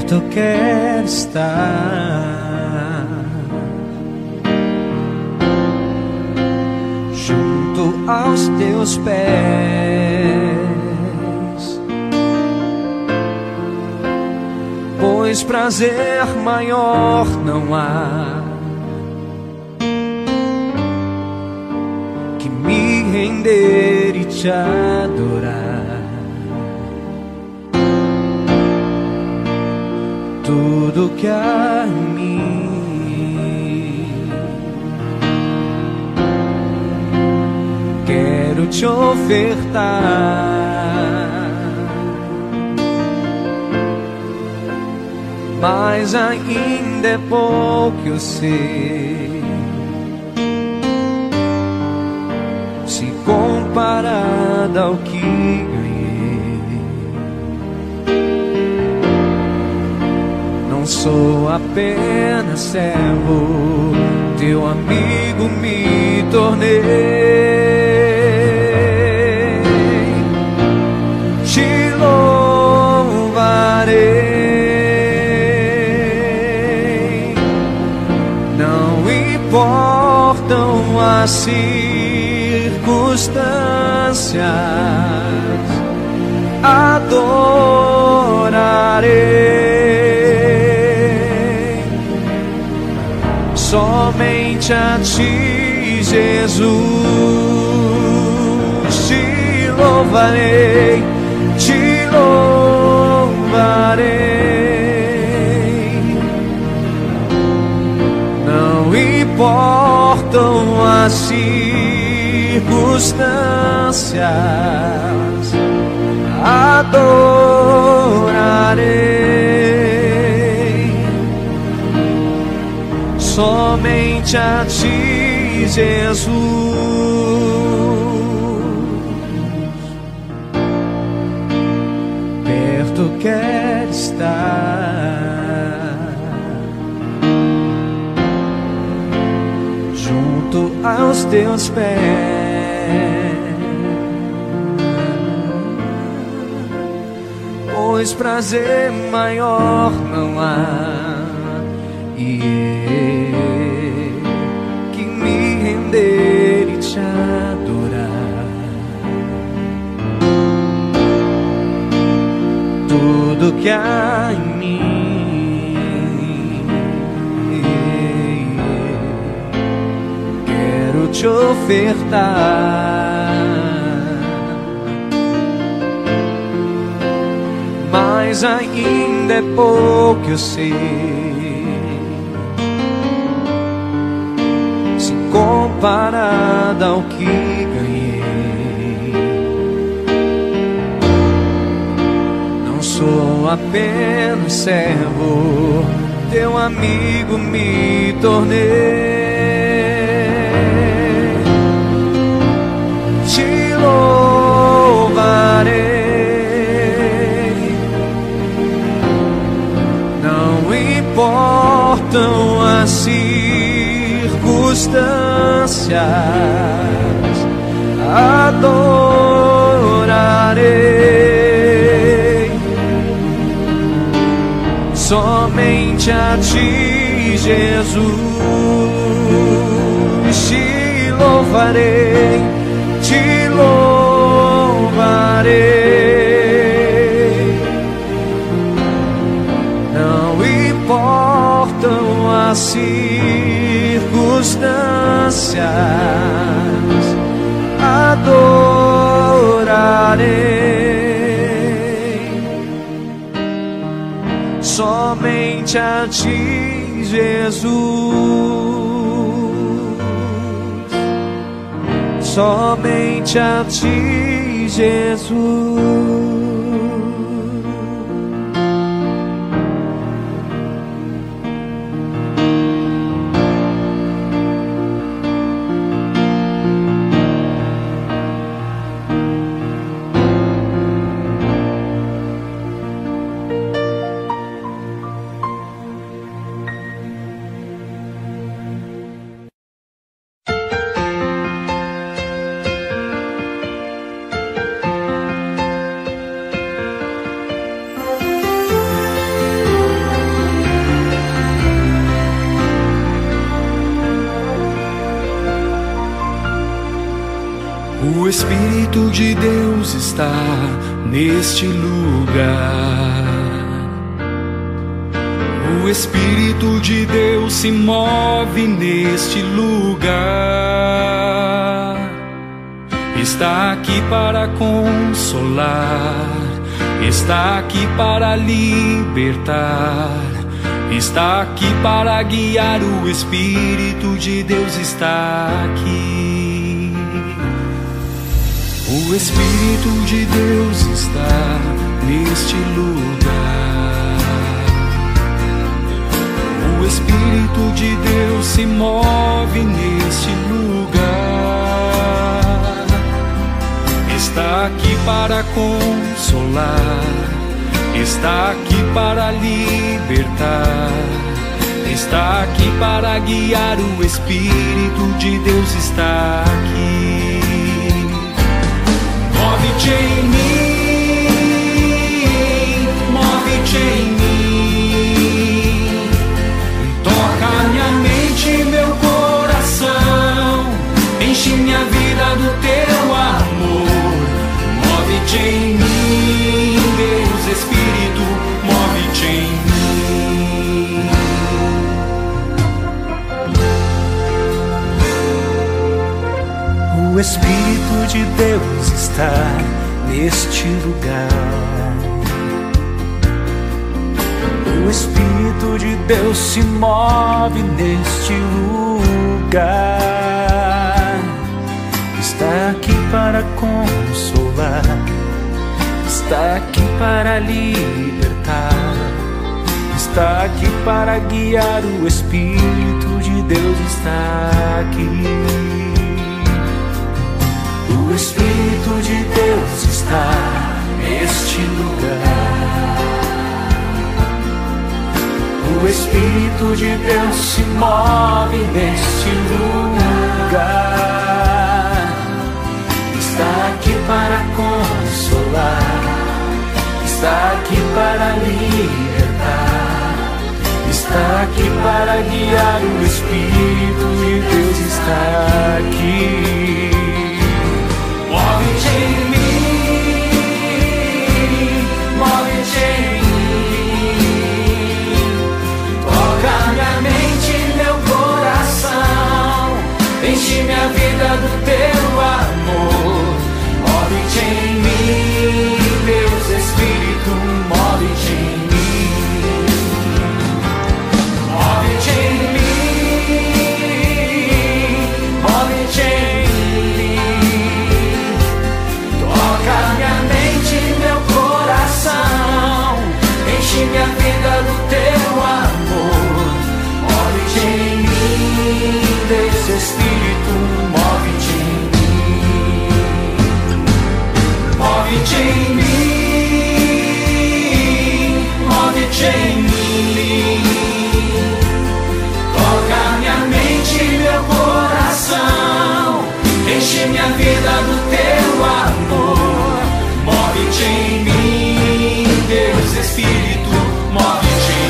perto quero estar, junto aos teus pés, pois prazer maior não há que me render e te adorar. Tudo que há em mim quero te ofertar, mas ainda é pouco, eu sei, se comparado ao que ganhei. Não sou apenas servo, teu amigo me tornei. Te louvarei, não importam as circunstâncias, adorarei somente a ti, Jesus. Te louvarei, te louvarei, não importam as circunstâncias, adorarei somente a ti, Jesus. Perto quero estar, junto aos teus pés, pois prazer maior não há que me render e te adorar. Tudo que há em mim quero te ofertar, mas ainda é pouco, eu sei, comparada ao que ganhei. Não sou apenas servo, teu amigo me tornei. Te louvarei, não importam as circunstâncias, adorarei somente a ti, Jesus. Te louvarei, te louvarei, não importam as circunstâncias, adorarei somente a ti, Jesus. Somente a ti, Jesus. O Espírito de Deus está neste lugar. O Espírito de Deus se move neste lugar. Está aqui para consolar, está aqui para libertar, está aqui para guiar. O Espírito de Deus está aqui. O Espírito de Deus está neste lugar. O Espírito de Deus se move neste lugar. Está aqui para consolar, está aqui para libertar, está aqui para guiar. O Espírito de Deus está aqui. Move-te em mim, move-te em mim. Toca minha mente e meu coração, enche minha vida do teu amor. Move-te em mim, Deus Espírito, move-te em mim. O Espírito de Deus está neste lugar. O Espírito de Deus se move neste lugar. Está aqui para consolar, está aqui para libertar, está aqui para guiar. O Espírito de Deus está aqui. O Espírito de Deus está neste lugar. O Espírito de Deus se move neste lugar. Está aqui para consolar, está aqui para libertar, está aqui para guiar. O Espírito de Deus está aqui. Move-te em mim, move-te em mim. Toca minha mente e meu coração, enche minha vida do teu amor. Move-te em mim, Deus Espírito, move-te em mim. Move-te em mim, move-te em mim. Minha mente e meu coração, enche minha vida do teu amor. Move-te em mim, Deus Espírito, move-te em mim. Move-te em mim, move-te em mim. Toca minha mente e meu coração, enche minha vida do teu amor. Move-te em mim, Deus Espírito, move-te em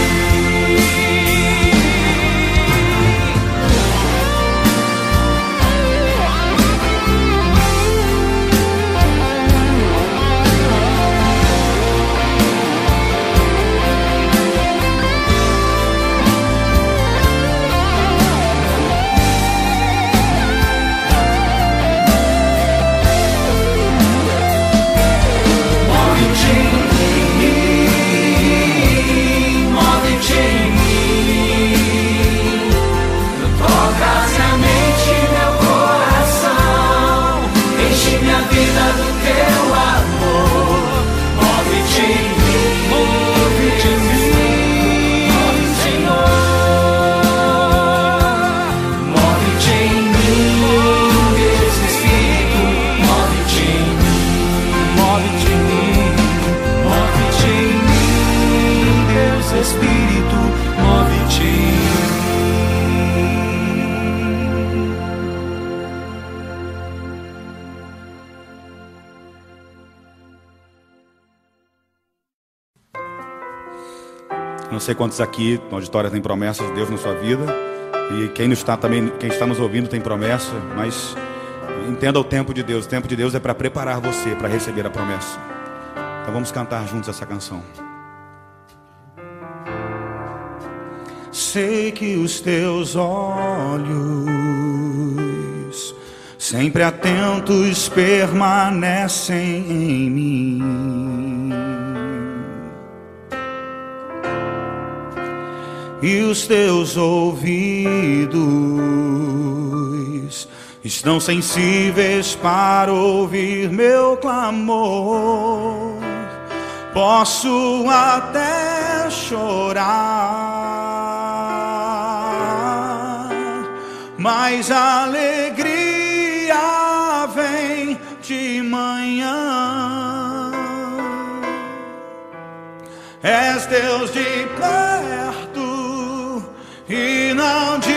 Não sei quantos aqui no auditório tem promessas de Deus na sua vida. E quem está nos ouvindo tem promessa, mas Entenda o tempo de Deus. O tempo de Deus é para preparar você para receber a promessa. Então vamos cantar juntos essa canção. Sei que os teus olhos, sempre atentos, permanecem em mim, e os teus ouvidos estão sensíveis para ouvir meu clamor. Posso até chorar, mas a alegria vem de manhã. És Deus de perto e não de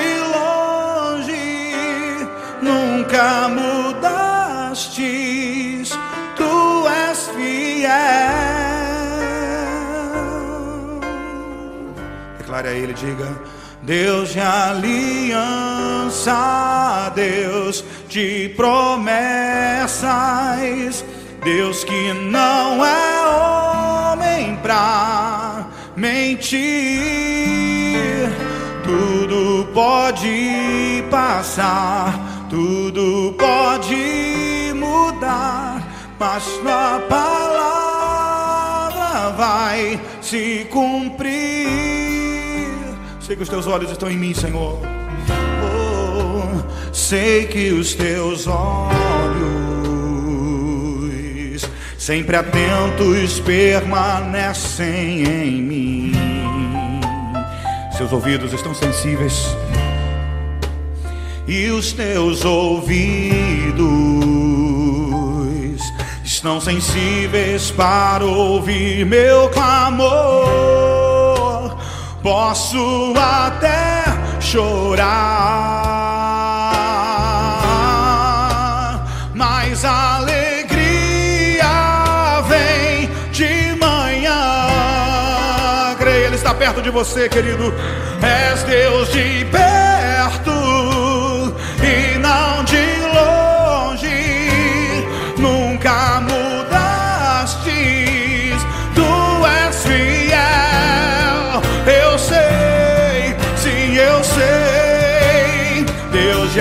longe, nunca mudastes, tu és fiel. Declare a Ele, diga: Deus de aliança, Deus de promessas, Deus que não é homem pra mentir. Tudo pode passar, tudo pode mudar, mas tua palavra vai se cumprir. Sei que os teus olhos estão em mim, Senhor. Oh, sei que os teus olhos, sempre atentos, permanecem em mim. Seus ouvidos estão sensíveis, e os teus ouvidos estão sensíveis para ouvir meu clamor. Posso até chorar, mas a alegria vem de manhã. Creia, Ele está perto de você, querido. És Deus de perto e não de longe, nunca mudastes, tu és fiel. Eu sei, sim, eu sei. Deus de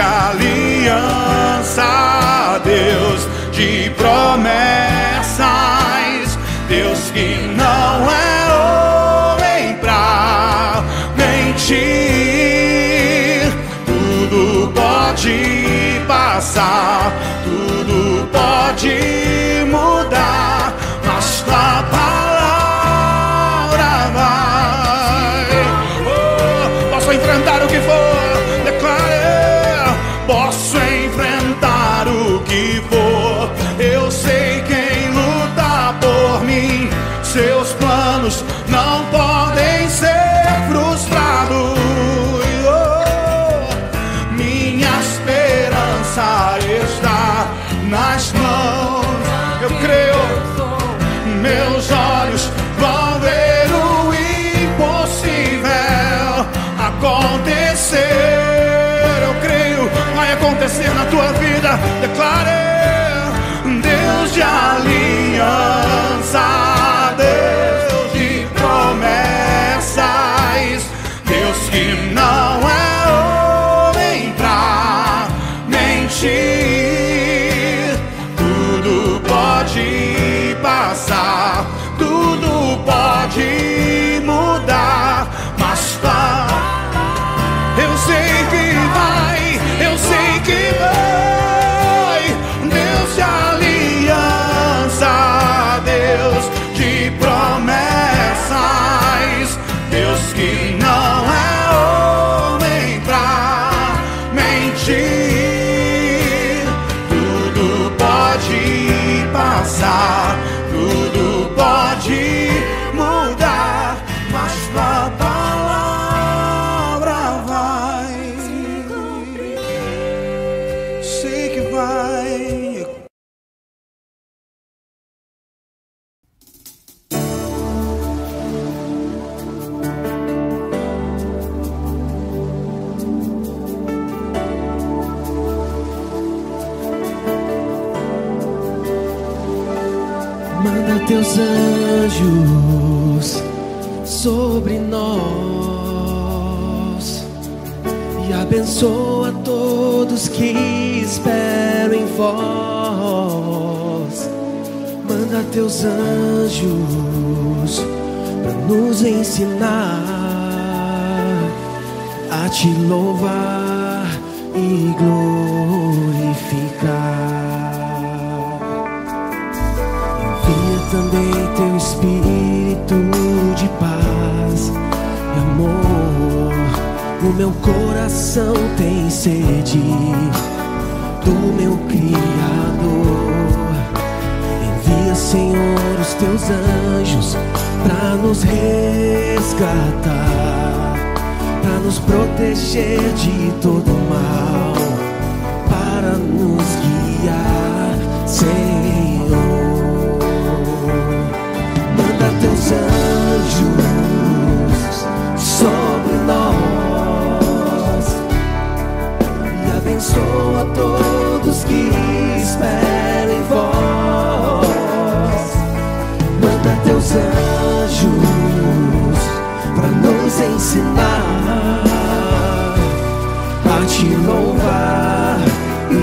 aliança, Deus de promessas, Deus que não é homem pra mentir. Tudo pode passar, tudo pode mudar, mas tua palavra vai. Oh, posso enfrentar o que for, declare. Posso enfrentar o que for. Eu sei quem luta por mim. Seus planos não podem ser frustrados. Está nas mãos, eu creio. Meus olhos vão ver o impossível acontecer. Eu creio, vai acontecer na tua vida. Declare: Deus de aliança, Deus de promessas, Deus que não é homem pra mentir. Tudo pode passar, tudo pode mudar, mas eu sei que vai, eu sei que vai. Deus de aliança, Deus de promessas, Deus que não é homem pra mentir. Tudo pode passar, tudo pode Manda teus anjos sobre nós e abençoa todos que esperam em vós. Manda teus anjos pra nos ensinar a te louvar e glorificar. Envia também teu Espírito de paz e amor. O meu coração tem sede do meu Criador. Envia, Senhor, os teus anjos pra nos resgatar, pra nos proteger de todo mal, para nos guiar, Senhor. Manda teus anjos sobre nós e abençoa todos que esperam em vós. Manda teus anjos pra nos ensinar a te louvar e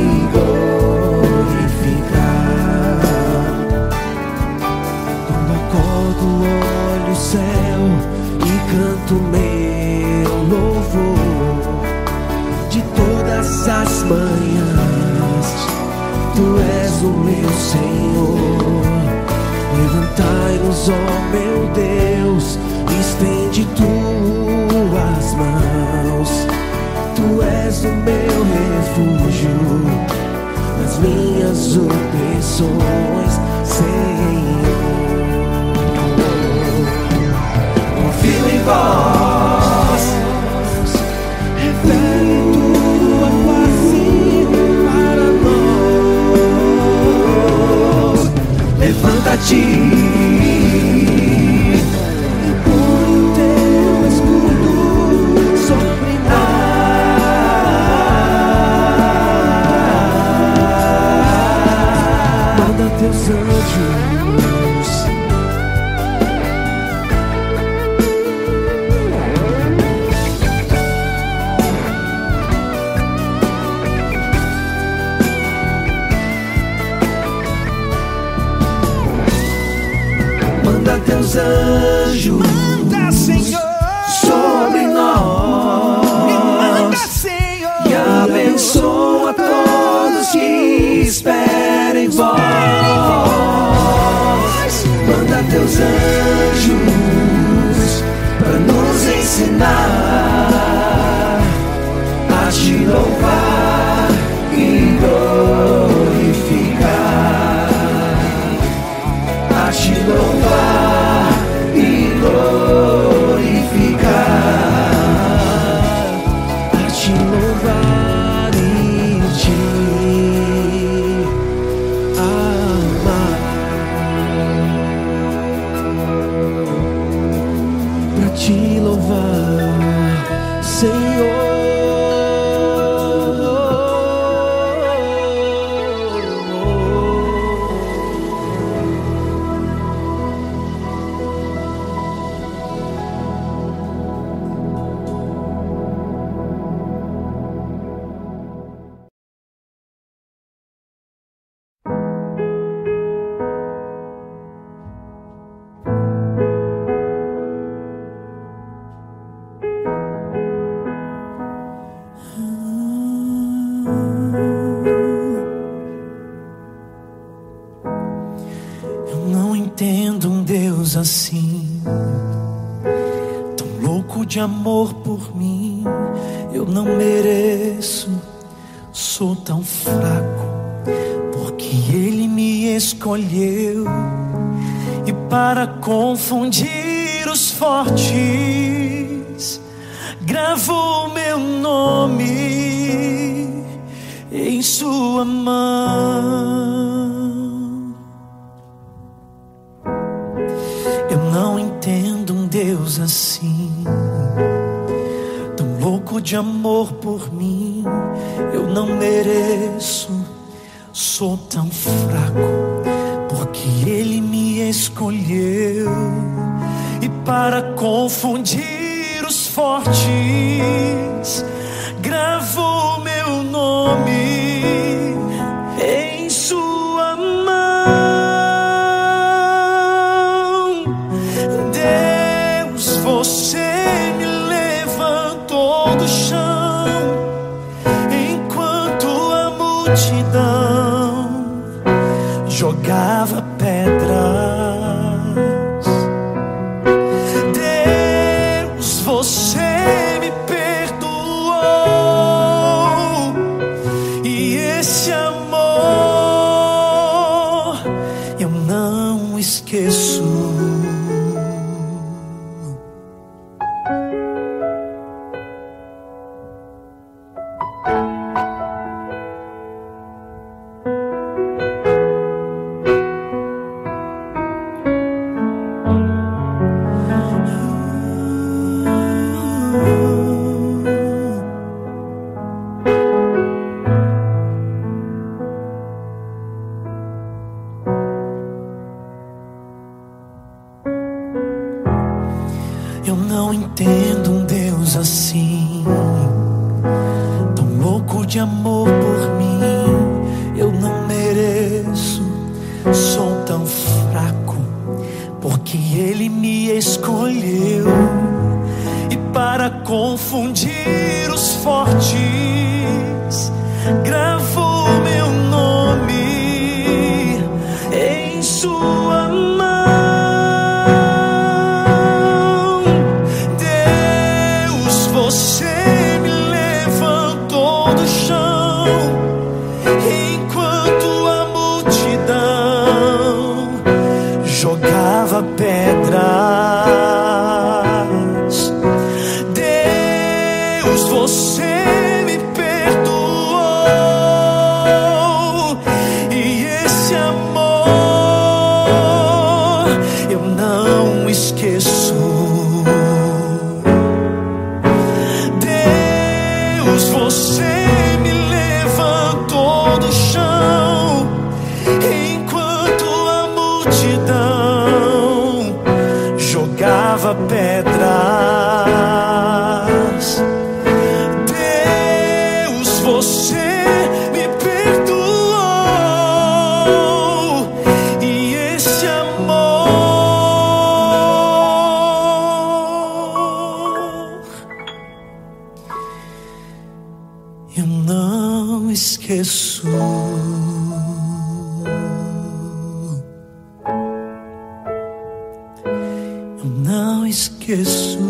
glorificar. Quando acordo, olho o céu e canto meu louvor. De todas as manhãs, tu és o meu Senhor. Levantai-nos, ó meu Deus, estende tuas mãos. Tu és o meu refúgio nas minhas opressões, Senhor. Confio em vós, revele tua face para nós. Levanta-te, teus anjos. Manda teus anjos, Manda, Senhor, sobre nós. me manda, Senhor, E abençoa todos que esperam em vós. Manda teus anjos pra nos ensinar a te louvar e glorificar, a te louvar e glorificar, a te louvar e te amar, pra te louvar, Senhor. Assim, tão louco de amor por mim, eu não mereço, sou tão fraco, porque Ele me escolheu, e para confundir os fortes, gravou meu nome em sua mão. Não entendo um Deus assim, tão louco de amor por mim, eu não mereço, sou tão fraco, porque Ele me escolheu, e para confundir os fortes, gravou meu nome em sua mão. Deus, você me levantou do chão, enquanto a multidão jogava pedras. Deus, você me perdoou, e esse amor eu não esqueço. Eu não entendo um Deus assim, tão louco de amor por mim. Eu não mereço, sou tão fraco, porque Ele me escolheu, e para confundir os fortes, gravou meu nome em sua mão. Você me levantou do chão, enquanto a multidão jogava pedras. Deus, você me perdoou, e esse amor eu não esqueço. Você me levantou do chão, enquanto a multidão jogava pedras. Deus, você me perdoou, e esse amor eu não esqueço. Eu não esqueço.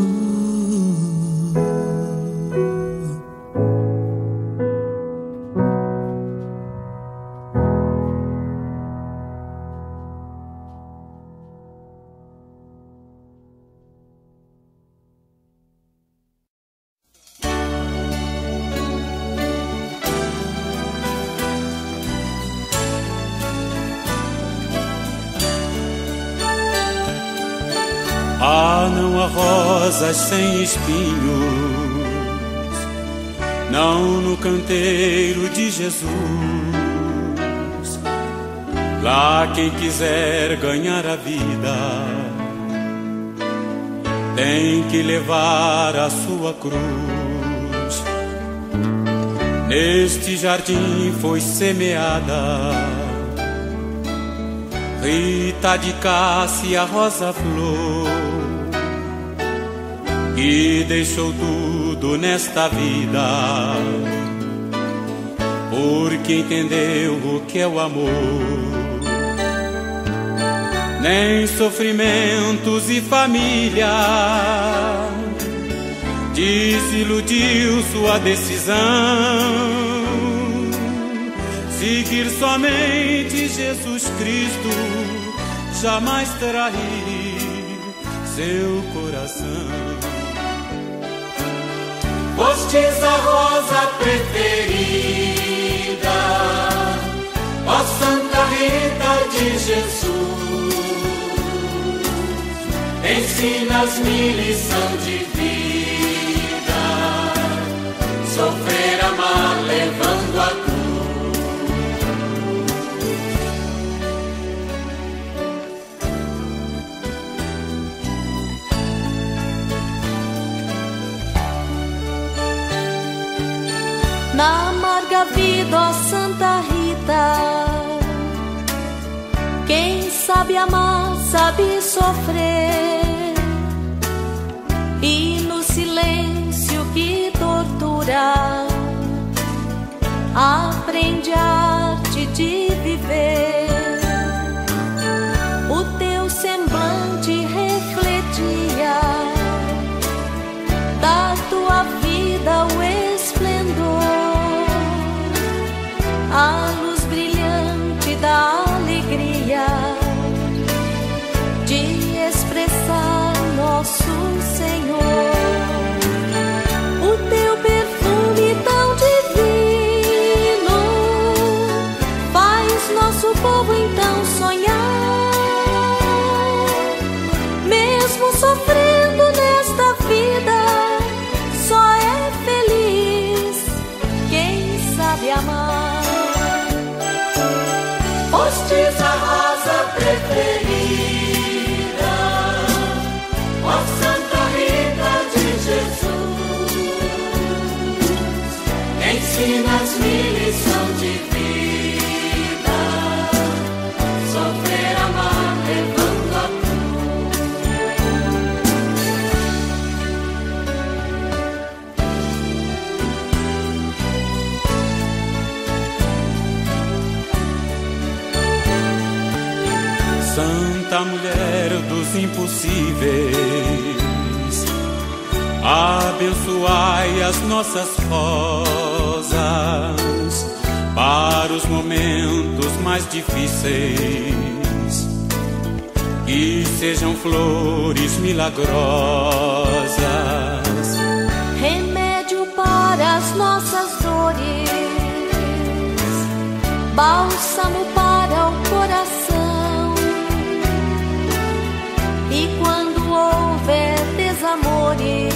Ah, não há rosas sem espinhos, não no canteiro de Jesus. Lá quem quiser ganhar a vida tem que levar a sua cruz. Neste jardim foi semeada Rita de Cássia, rosa flor, que deixou tudo nesta vida, porque entendeu o que é o amor. Nem sofrimentos e família desiludiu sua decisão. Seguir somente Jesus Cristo, jamais trair seu coração. Fostes a rosa preferida, ó Santa Rita de Jesus. Ensina-me lição de vida, sofrer, amar, levando a cruz. Na amarga vida, ó Santa Rita, quem sabe amar, sabe sofrer, e no silêncio que tortura, aprende a arte de viver. O teu semblante refletia da tua vida o esplendor, a luz brilhante da alegria de expressar nosso Senhor. O teu perfume tão divino faz nosso povo então sonhar, mesmo sofrendo nesta vida, só é feliz quem sabe amar. Postes a rosa preferida, ó Santa Rita de Jesus, ensina-me lição de vida, sofrer, amar, levando a Santa mulher dos impossíveis, abençoai as nossas rosas para os momentos mais difíceis, que sejam flores milagrosas, remédio para as nossas dores, bálsamo para o coração. E quando houver desamores,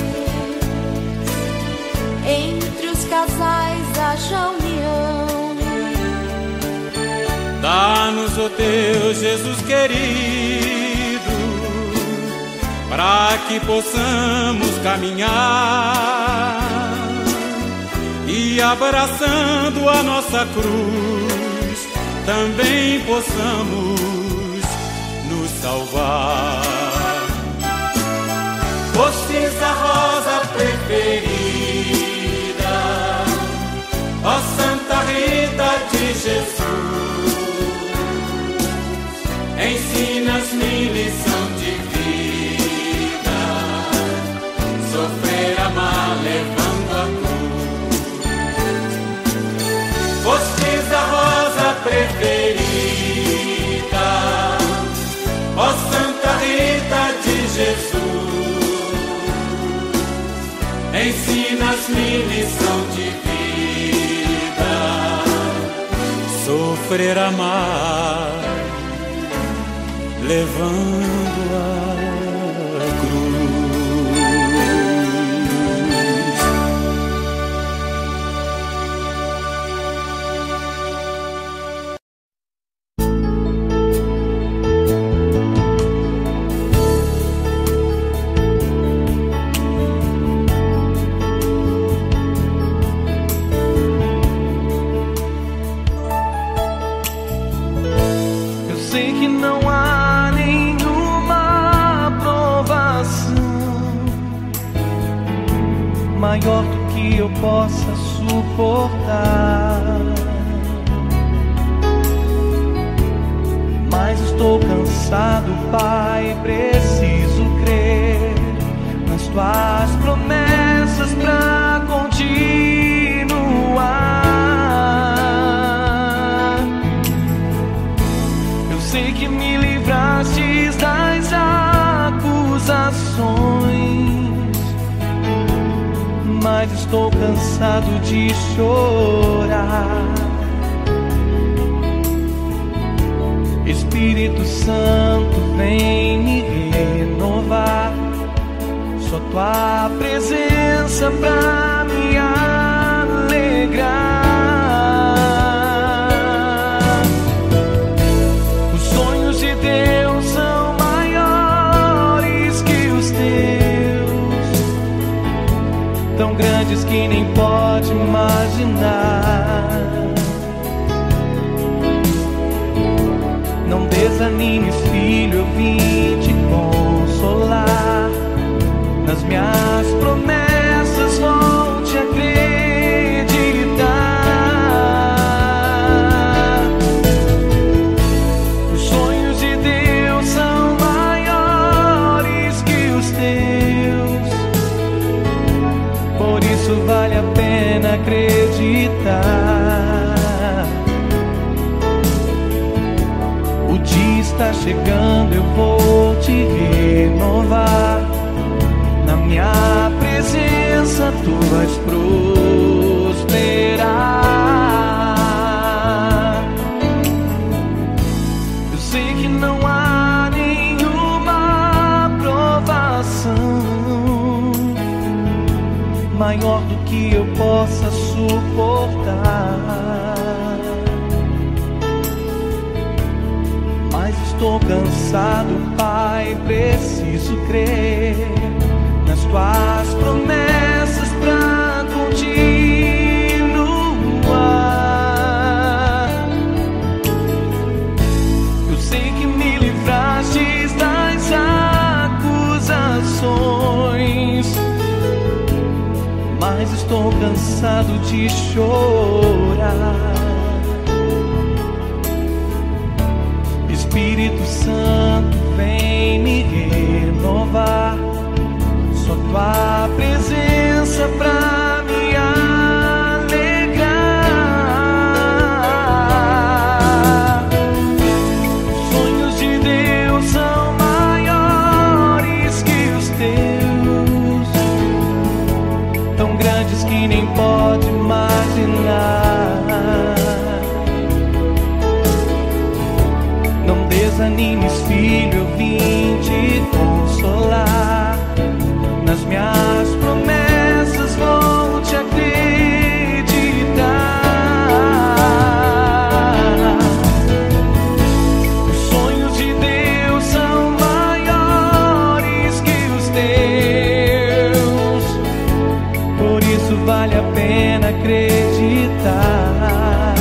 entre os casais haja união. Dá-nos, ó Deus Jesus querido, para que possamos caminhar e, abraçando a nossa cruz, também possamos nos salvar. Postes a rosa preferida, ó Santa Rita de Jesus, ensinas-me lição de vida, sofrer, amar, levando a cruz. Postes a rosa preferida, ó Santa Rita de Jesus, ensinas-me lição de vida, sofrer, amar, levando a cruz. Sei que não há nenhuma provação maior do que eu possa suportar, mas estou cansado, Pai, preciso crer nas tuas promessas pra continuar. Sei que me livrastes das acusações, mas estou cansado de chorar. Espírito Santo, vem me renovar, só tua presença pra me alegrar. Deus são maiores que os teus, tão grandes que que nem pode imaginar. Não desanimes, filho, eu vim te consolar. Nas minhas promessas vou te acreditar. Os sonhos de Deus são maiores que os teus, por isso vale a pena acreditar. O dia está chegando, eu vou te renovar. Na minha presença tu vais prosperar. Eu sei que não há nenhuma provação maior do que eu possa suportar, mas estou cansado, Pai, preciso crer nas tuas promessas pra continuar. Eu sei que me livraste das acusações, mas estou cansado de chorar. Espírito Santo, vem me renovar. Só tua presença pra me alegrar. Os sonhos de Deus são maiores que os teus, tão grandes que nem pode imaginar. Não desanimes, filho, eu vim te consolar. Nas minhas promessas vou te acreditar. Os sonhos de Deus são maiores que os teus, por isso vale a pena acreditar.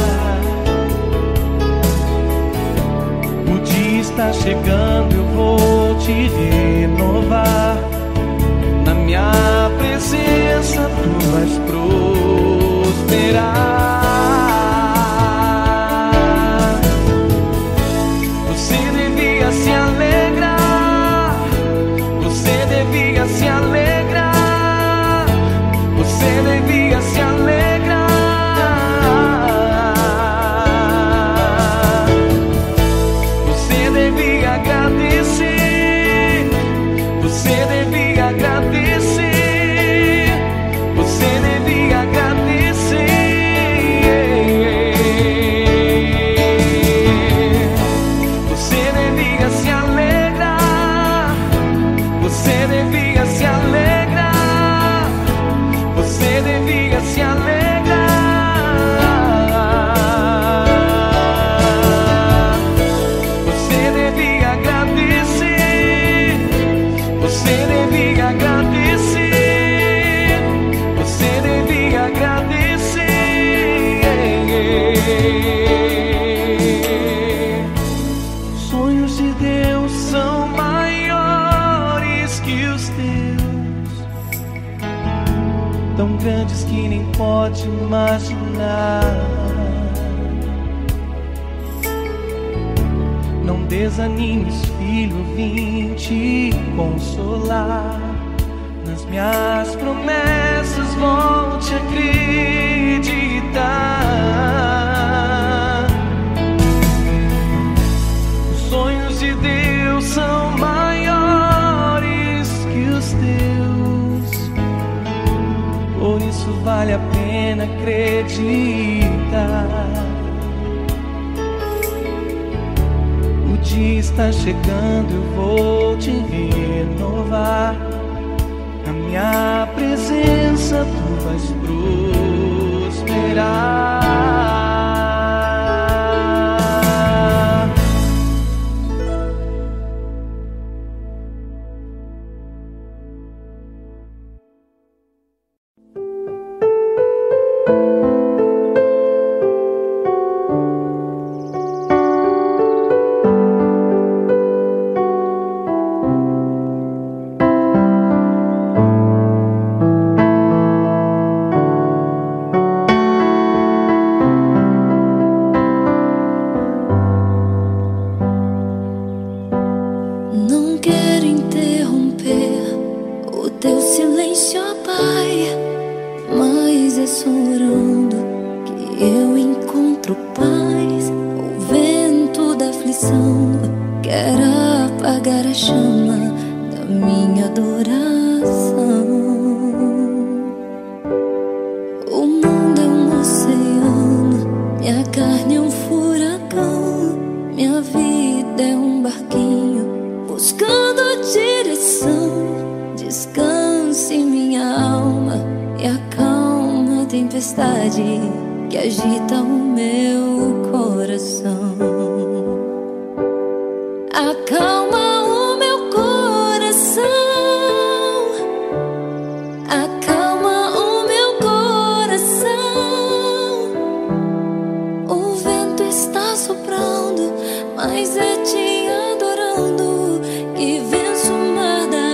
O dia está chegando, eu vou te renovar. Na minha presença tu vais prosperar. Você devia se alegrar, você devia se alegrar, você devia se alegrar. Você devia agradecer, você devia agradecer, você devia agradecer. Você devia se alegrar, você devia se alegrar, você devia se alegrar. Você devia agradecer, você devia agradecer, você devia agradecer. Sonhos de Deus são maiores que os teus, tão grandes que nem pode imaginar. Não desanimes, filho, vim te consolar. Nas minhas promessas vou te acreditar. Os sonhos de Deus são maiores que os teus, por isso vale a pena acreditar. O dia está chegando, eu vou te renovar. Na minha presença tu vais prosperar. teu silêncio, ó Pai, mas é só orando que eu encontro paz. O vento da aflição quer apagar a chama da minha adoração. O mundo é um oceano, minha carne é um furacão, minha vida é um barquinho buscando direção. Descanse minha alma e acalma a tempestade que agita o meu coração. Acalma o meu coração, acalma o meu coração. O vento está soprando, mas é te adorando que venço o mar da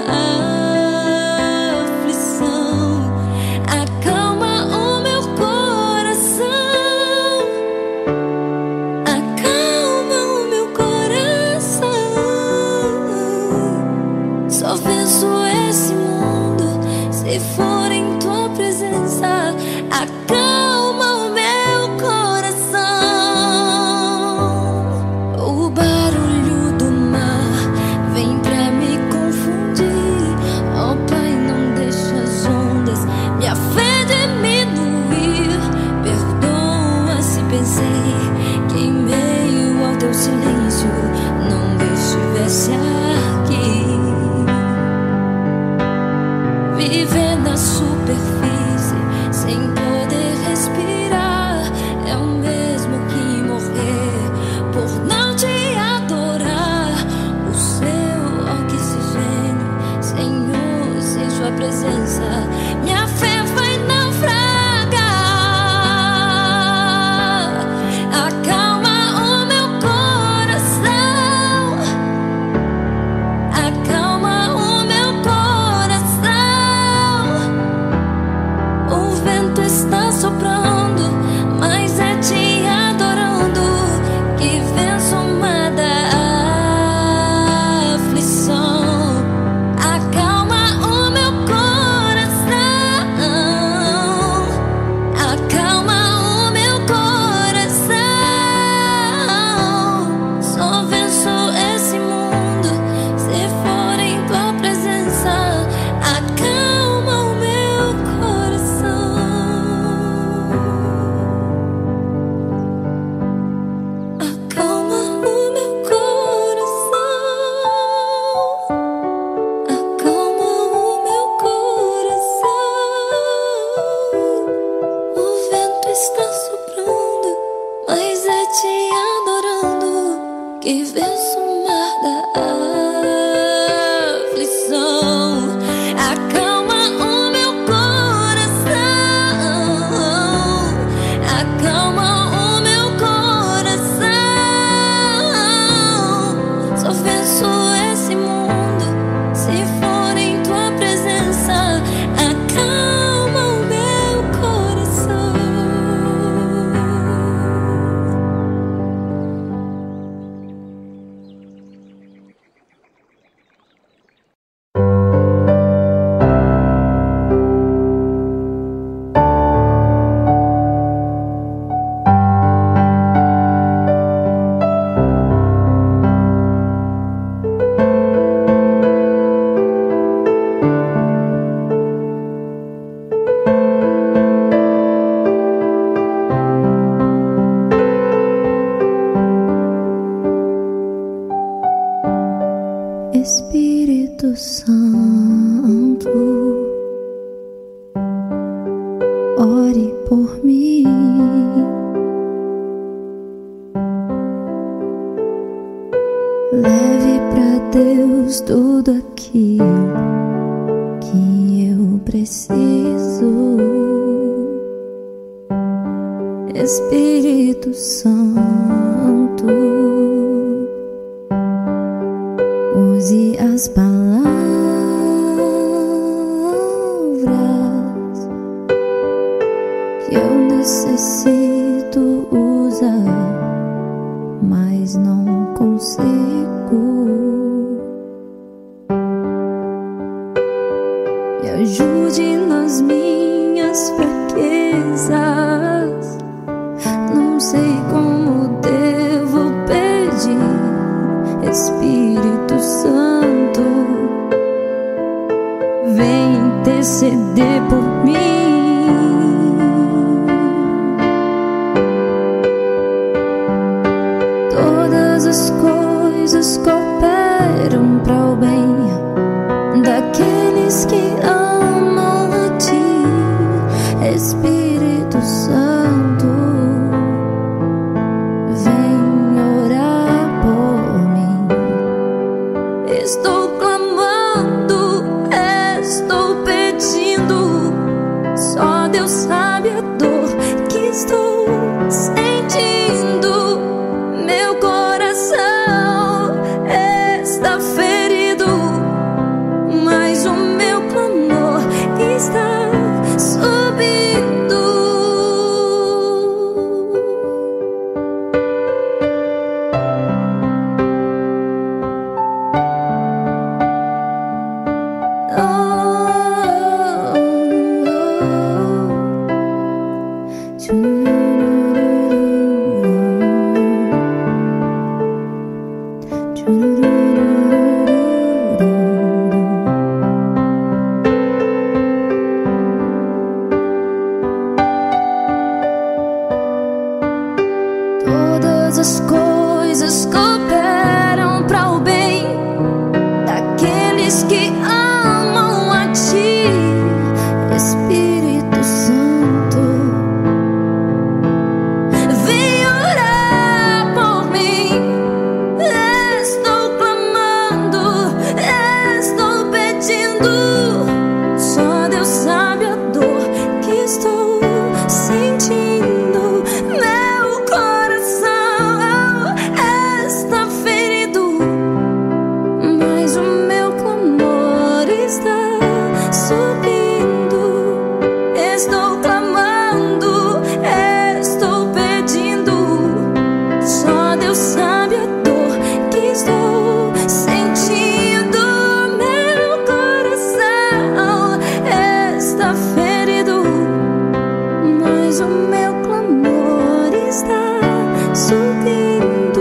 aflição. Acalma o meu coração, acalma o meu coração. Só venço esse mundo se for em tua presença. Acalma o meu coração. O barulho do mar vem pra me confundir. Ó Pai, não deixa as ondas minha fé diminuir. Perdoa se pensei que em meio ao teu silêncio não estivesse aqui. Viver na superfície sem poder respirar é o mesmo que morrer por não te adorar. O seu oxigênio, Senhor, sem sua presença minha fé vai naufragar. Acalma o meu coração, acalma o meu coração. O vento está soprando, mas é te adorando que venço o mar da aflição. Acalma o meu coração, acalma o meu coração. Só venço esse mundo se for em tua presença. Acalma o meu coração, acalma o meu coração, acalma o meu coração. O vento está soprando, mas é te adorando que venço o mar da aflição. Acalma o meu coração, acalma o meu coração. Só venço esse mundo se for em tua presença. Acalma o meu coração. Espírito Santo, ore por mim. Leve pra Deus tudo aquilo que eu preciso. Espírito Santo, use as palavras que eu necessito usar, mas não consigo. me ajude nas minhas fraquezas. Não sei como devo pedir, Espírito Santo, vem interceder por mim. Todas as coisas cooperam para o bem daqueles que amam a Ti, Espírito Santo, vem orar por mim. Estou clamando, estou pedindo, só Deus sabe a dor que estou sentindo. Meu coração está ferido, mas o meu clamor está subindo. Todas as coisas cooperam para o bem daqueles que amam a Ti, Espírito Santo, vem orar por mim. Estou clamando, estou pedindo, só Deus sabe a dor que estou sentindo. Meu coração está ferido, mas o meu clamor está subindo. Estou clamando, estou pedindo, só Deus sabe a dor que estou sentindo. Meu coração está ferido, mas o meu clamor está subindo.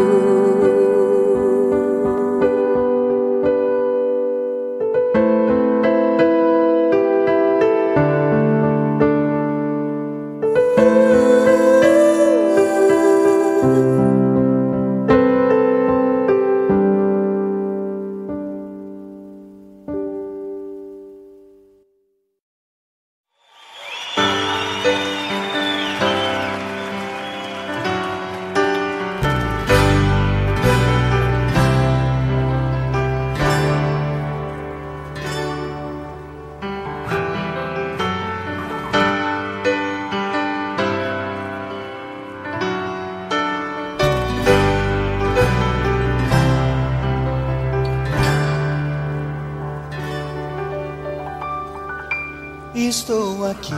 Estou aqui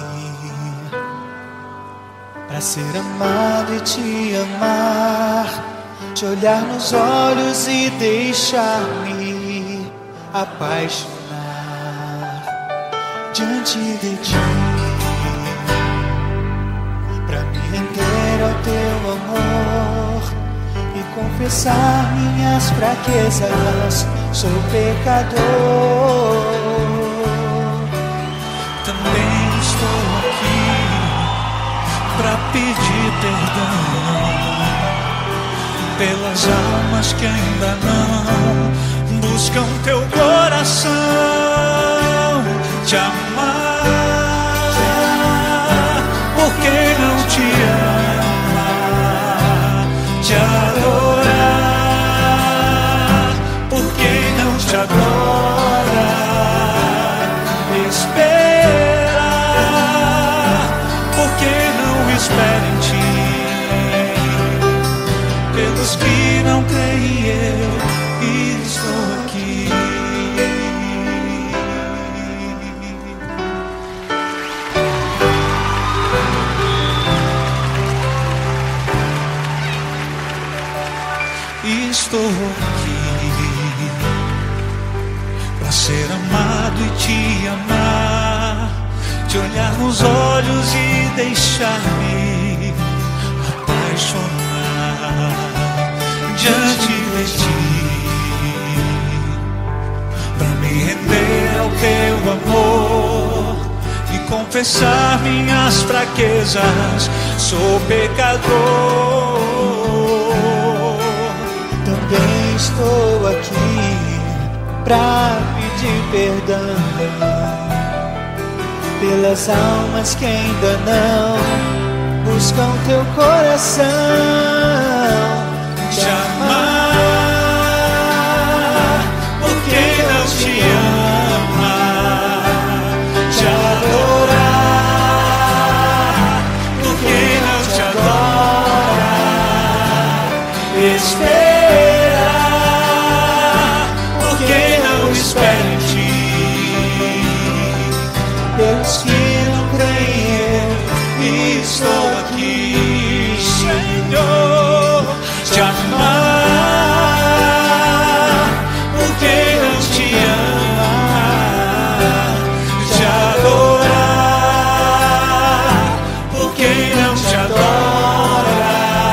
para ser amado e te amar, te olhar nos olhos e deixar-me apaixonar diante de Ti, para me render ao Teu amor e confessar minhas fraquezas. Sou pecador. Também estou aqui para pedir perdão pelas almas que ainda não buscam teu coração, te amar, porque não te ama, te adorar, porque não te adora, espera em Ti. Pelos que não creem, eu estou aqui. para ser amado e te amar, te olhar nos olhos e deixar-me apaixonar diante de ti, para me render ao teu amor e confessar minhas fraquezas. Sou pecador, também estou aqui pra pedir perdão pelas almas que ainda não buscam teu coração. Te amar por quem não te ama, te adorar por quem não te adora, esperar por quem não espera em ti. Pelos que não creem, eu estou aqui, Senhor. Te amar por quem não te ama, te adorar por quem não te adora,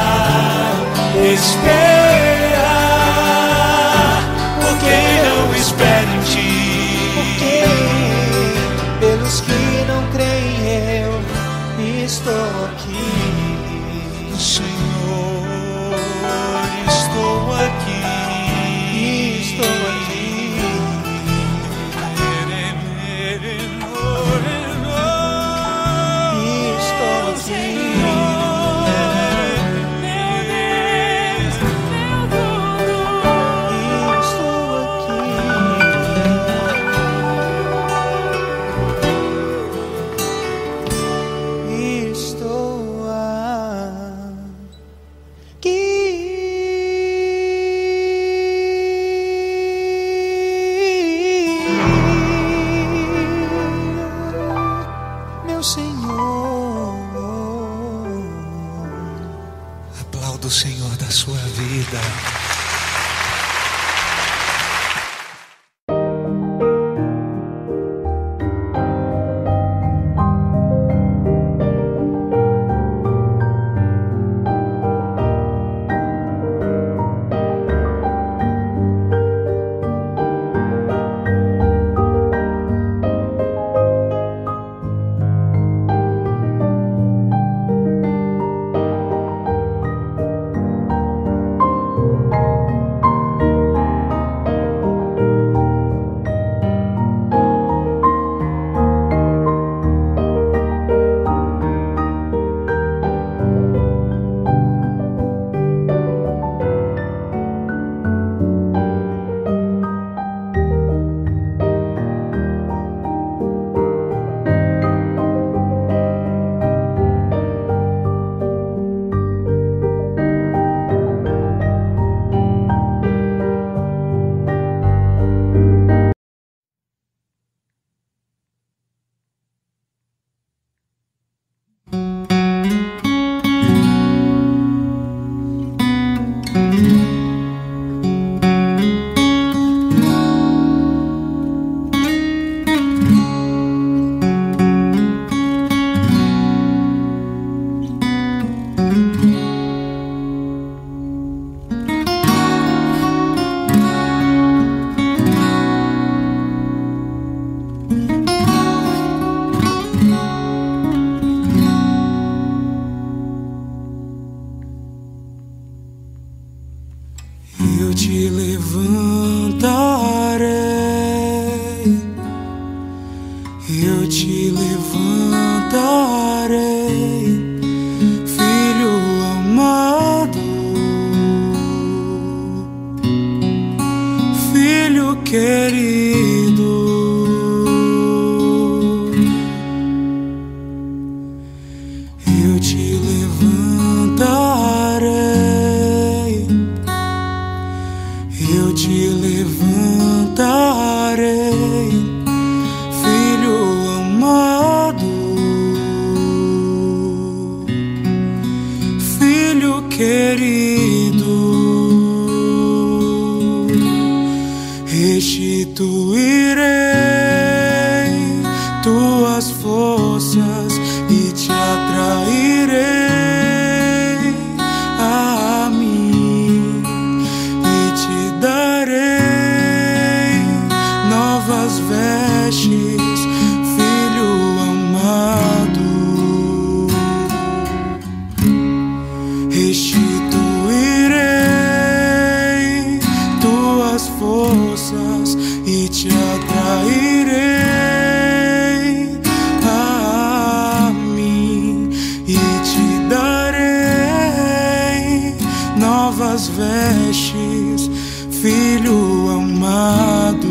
esperar por quem não espera em ti. pelos que não creem, eu estou aqui, Senhor, estou aqui, estou aqui. Aplauda o Senhor da sua vida. Eu te levantarei, eu te levantarei, filho amado, filho querido. Eu te levantarei, eu te levantarei, filho amado, filho querido, restituir tuas forças e te atrairei a mim e te darei novas vestes, filho amado. Restituirei tuas forças e te atrairei a mim e te darei novas vestes, filho amado.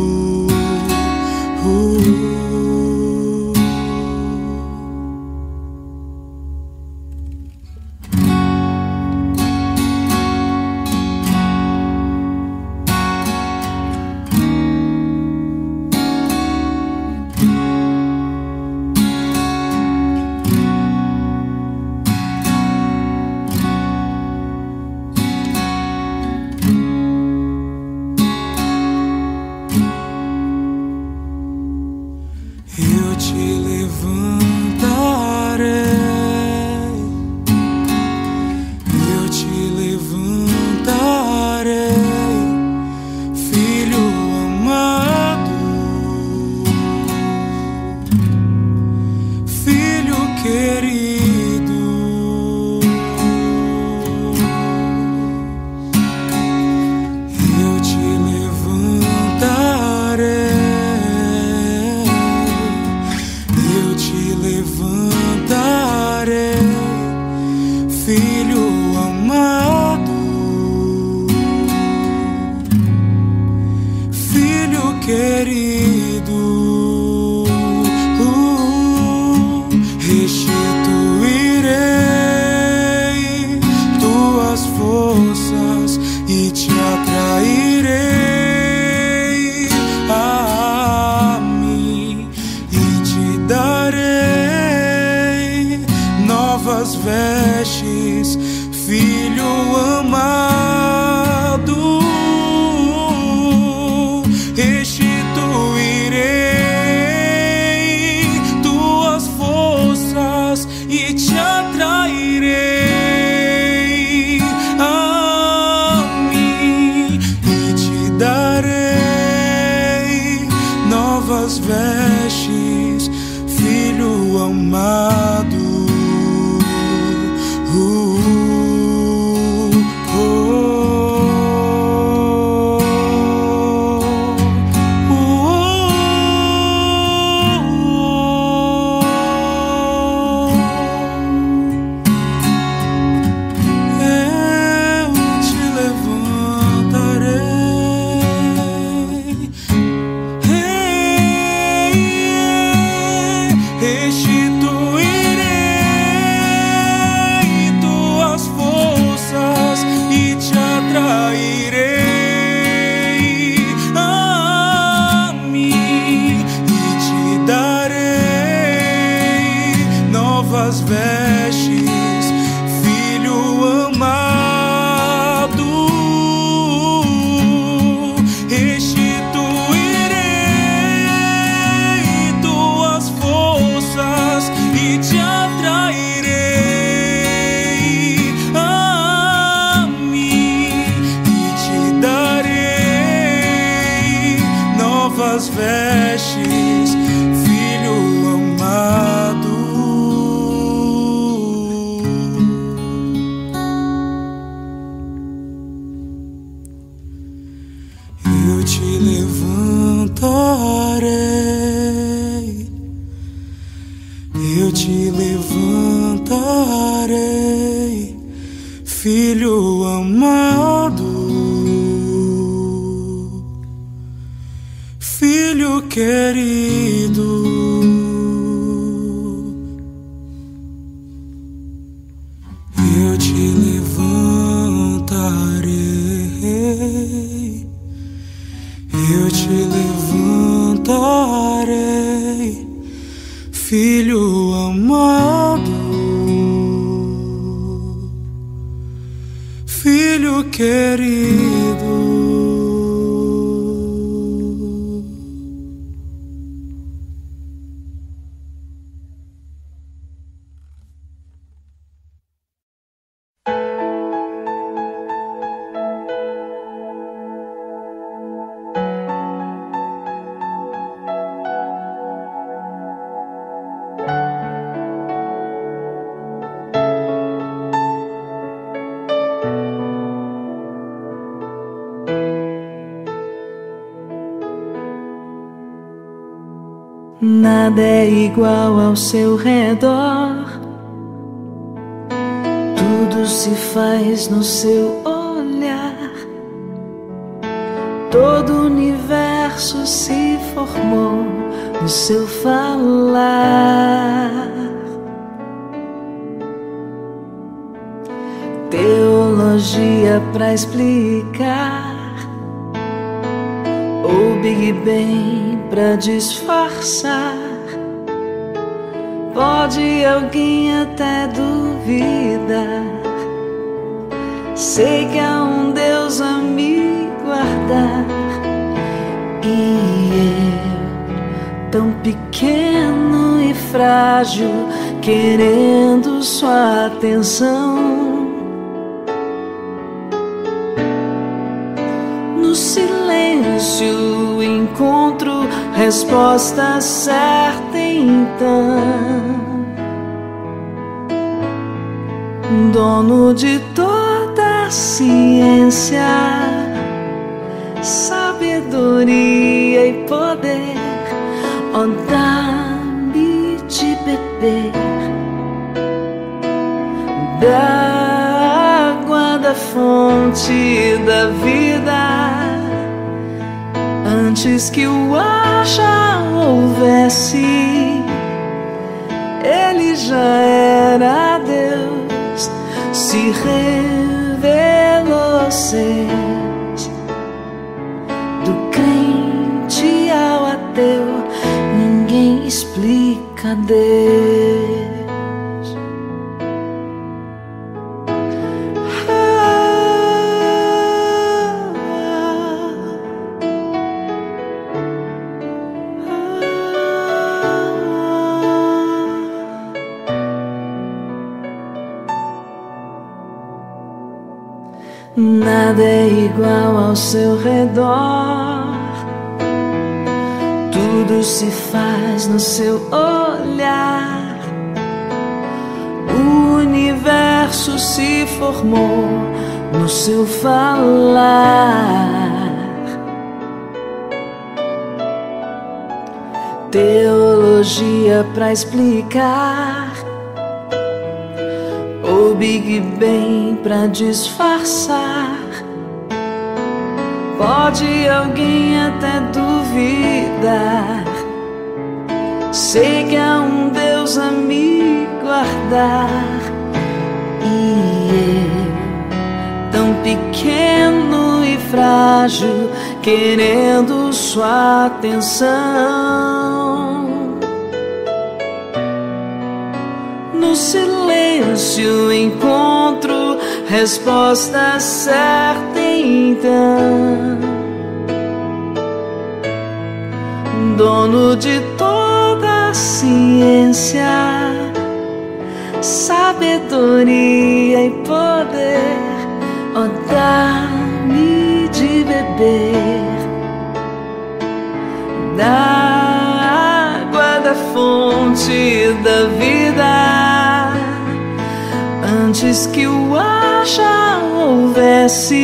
Eu te levantarei, eu te levantarei, filho amado, filho querido. Eu te levantarei, eu te levantarei, filho amado, filho querido. Restituirei tuas forças e te atrairei a mim e te darei novas vestes, filho amado. Restituirei tuas forças e te atrairei a mim e te darei novas vestes, filho amado. Restituirei tuas forças e te atrairei a mim e te darei novas vestes, filho amado. Restituirei tuas forças e te atrairei a mim e te darei novas vestes, filho amado. Eu te levantarei, eu te levantarei, filho amado, filho querido. Eu te levantarei, eu te levantarei, filho amado, filho querido. Nada é igual ao seu redor, tudo se faz no seu olhar, todo o universo se formou no seu falar. Teologia pra explicar, ou Big Bang pra disfarçar. Pode alguém até duvidar, sei que há um Deus a me guardar. E eu, tão pequeno e frágil, querendo sua atenção. No silêncio encontro resposta certa então. Dono de toda a ciência, sabedoria e poder, ó, dá-me de beber da água da fonte da vida. Antes que o ar já houvesse, ele já era Deus, se revelou seus. Do crente ao ateu, ninguém explica Deus. Nada é igual ao seu redor, tudo se faz no seu olhar. O universo se formou no seu falar. Teologia pra explicar, ou Big Bang pra disfarçar. Pode alguém até duvidar, sei que há um Deus a me guardar. E eu, tão pequeno e frágil, querendo sua atenção. No silêncio encontro resposta certa então. Dono de toda a ciência, sabedoria e poder, ó, dá-me de beber da água da fonte da vida. Antes que o ar já houvesse,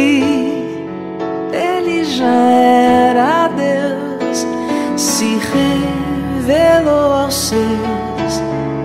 ele já era Deus, se revelou aos seus.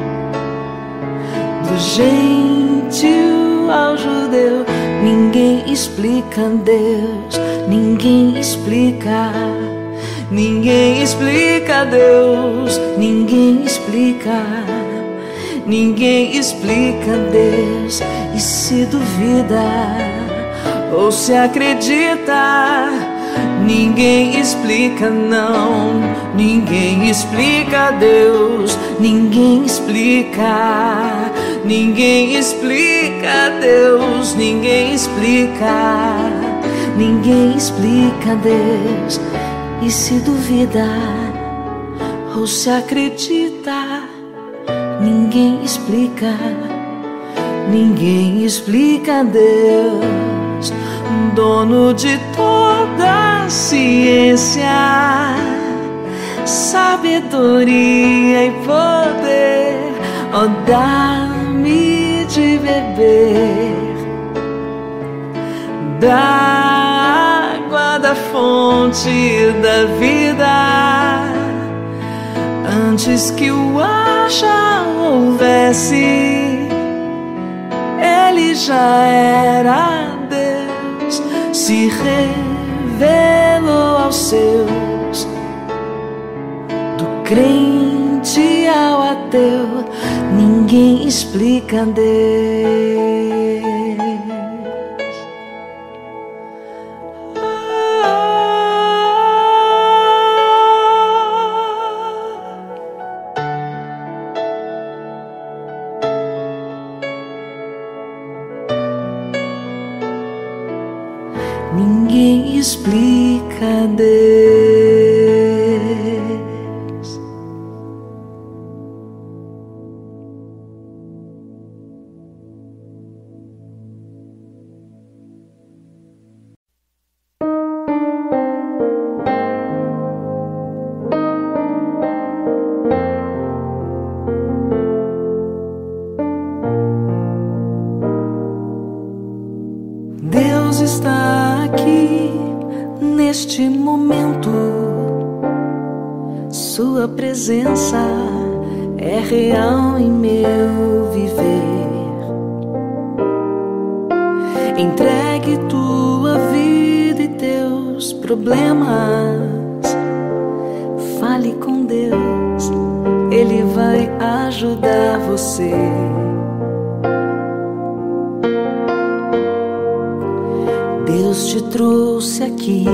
Do gentio ao judeu, ninguém explica Deus, ninguém explica. Ninguém explica Deus, ninguém explica. Ninguém explica Deus. E se duvida ou se acredita, ninguém explica não. Ninguém explica Deus, ninguém explica. Ninguém explica Deus, ninguém explica. Ninguém explica Deus. E se duvida ou se acredita, ninguém explica. Ninguém explica Deus, dono de toda a ciência, sabedoria e poder, ó, dá-me de beber da água da fonte da vida. Antes que o ar já houvesse, Ele já era Deus, se revelou aos seus. Do crente ao ateu, ninguém explica Deus. Ninguém explica Deus. Deus está aqui neste momento. Sua presença é real em meu viver. Entregue tua vida e teus problemas. Fale com Deus, Ele vai ajudar você. Deus te trouxe aqui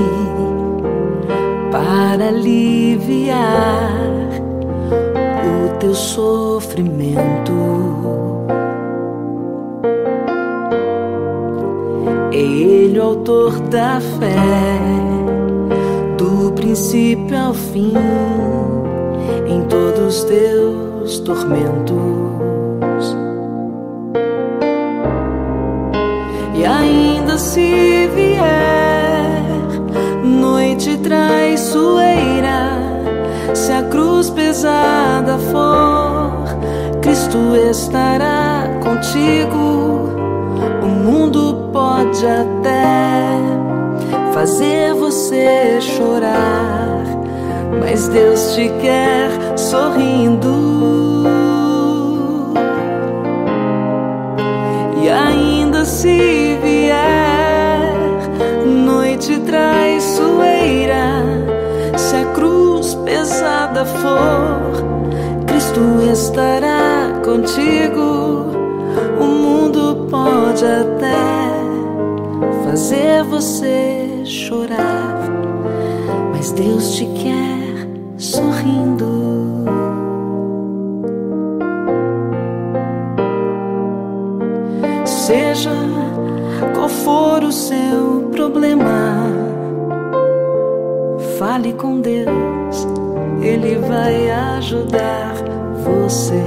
para aliviar o teu sofrimento. É Ele o autor da fé, do princípio ao fim, em todos os teus tormentos. E ainda se vier noite traiçoeira, se a cruz pesada for, Cristo estará contigo. O mundo pode até fazer você chorar, mas Deus te quer sorrindo. E ainda se vier noite traiçoeira, se a cruz pesada for, Cristo estará contigo. O mundo pode até fazer você chorar, mas Deus te quer sorrindo. Seja qual for o seu problema, fale com Deus, Ele vai ajudar você.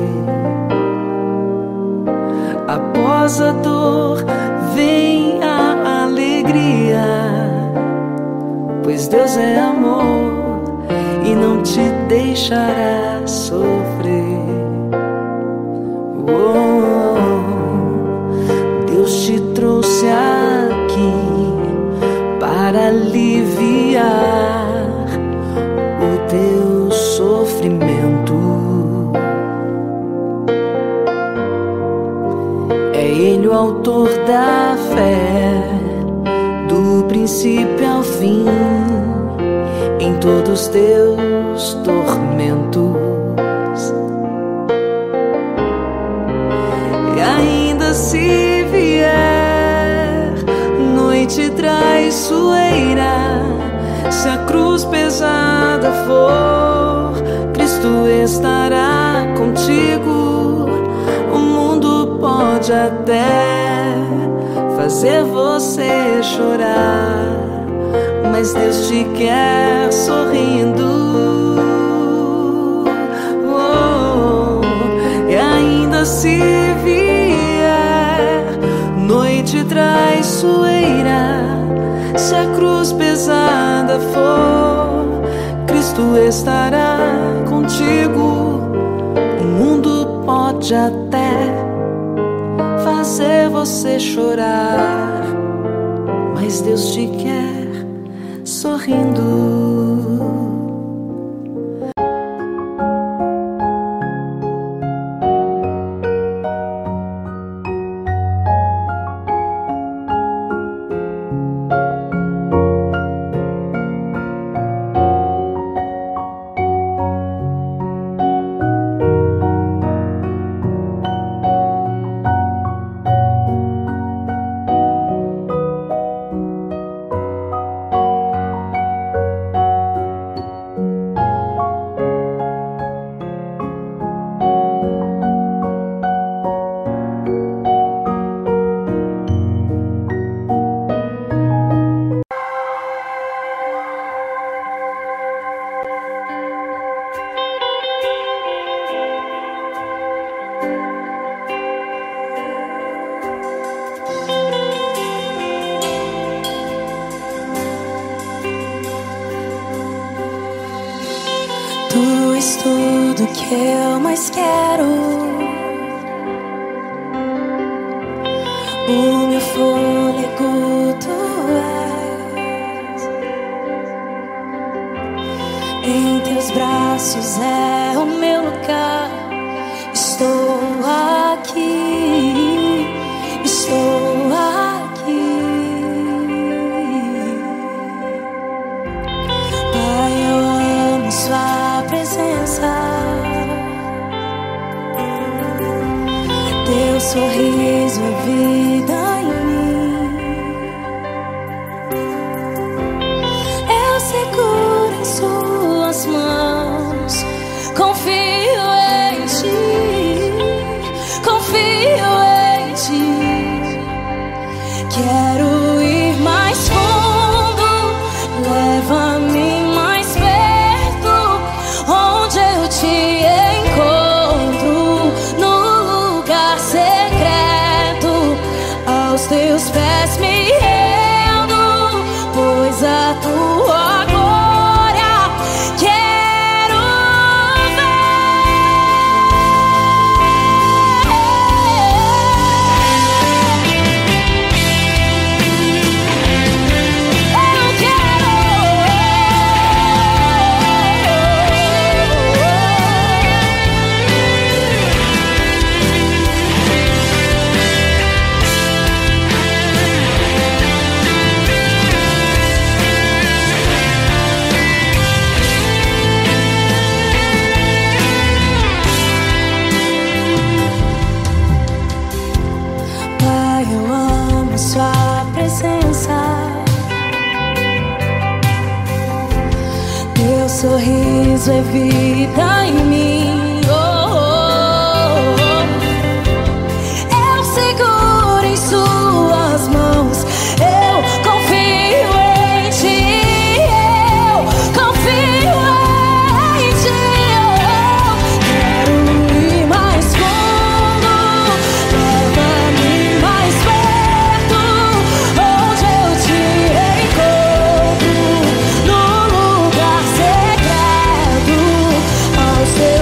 Após a dor vem a alegria, pois Deus é amor e não te deixará sofrer. Deus te trouxe aqui para aliviar o teu sofrimento. É Ele o autor da fé, do princípio ao fim, em todos os teus tormentos. E ainda se vier noite traiçoeira, se a cruz pesada for, Cristo estará contigo. O mundo pode até fazer você chorar, mas Deus te quer sorrindo. E ainda se vier noite traiçoeira, se a cruz pesada for, Cristo estará contigo. O mundo pode até fazer você chorar, mas Deus te quer sorrindo. Tu és tudo que eu mais quero. O meu fôlego tu és. Em teus braços é o meu lugar. Estou aqui, estou aqui. Pai, eu amo sua presença. Teu sorriso é vida em mim. Eu seguro em suas mãos. Confio em ti, confio em ti. Quero ir mais fundo, leva-me mais perto, onde eu te encontro, no lugar secreto. Aos teus pés me rendo, pois a tua glória quero Pai, eu amo sua presença. Teu sorriso é vida em mim. Oh, oh, oh. Eu seguro em suas mãos. Eu confio em ti. Eu confio em ti. Eu quero ir mais fundo, leva-me mais perto, onde eu te encontro, no lugar secreto. Aos teus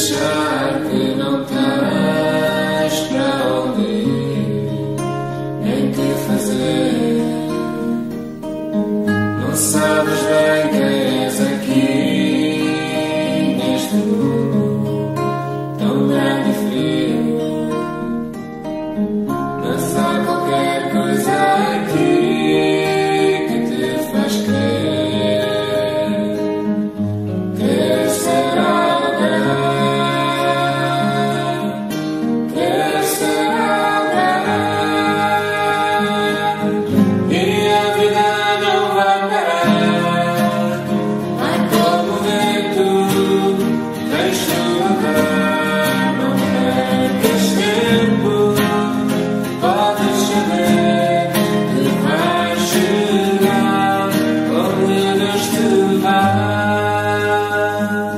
achar que não tens para ouvir, nem que fazer. Não sabes bem quem és aqui neste mundo tão grande e frio. Mas há qualquer coisa aqui que te faz crer. Quer ser alguém, quer ser alguém, e a vida não vai parar. Vai como vento, tens de lutar, não percas tempo. Podes saber que vais chegar onde Deus te vai.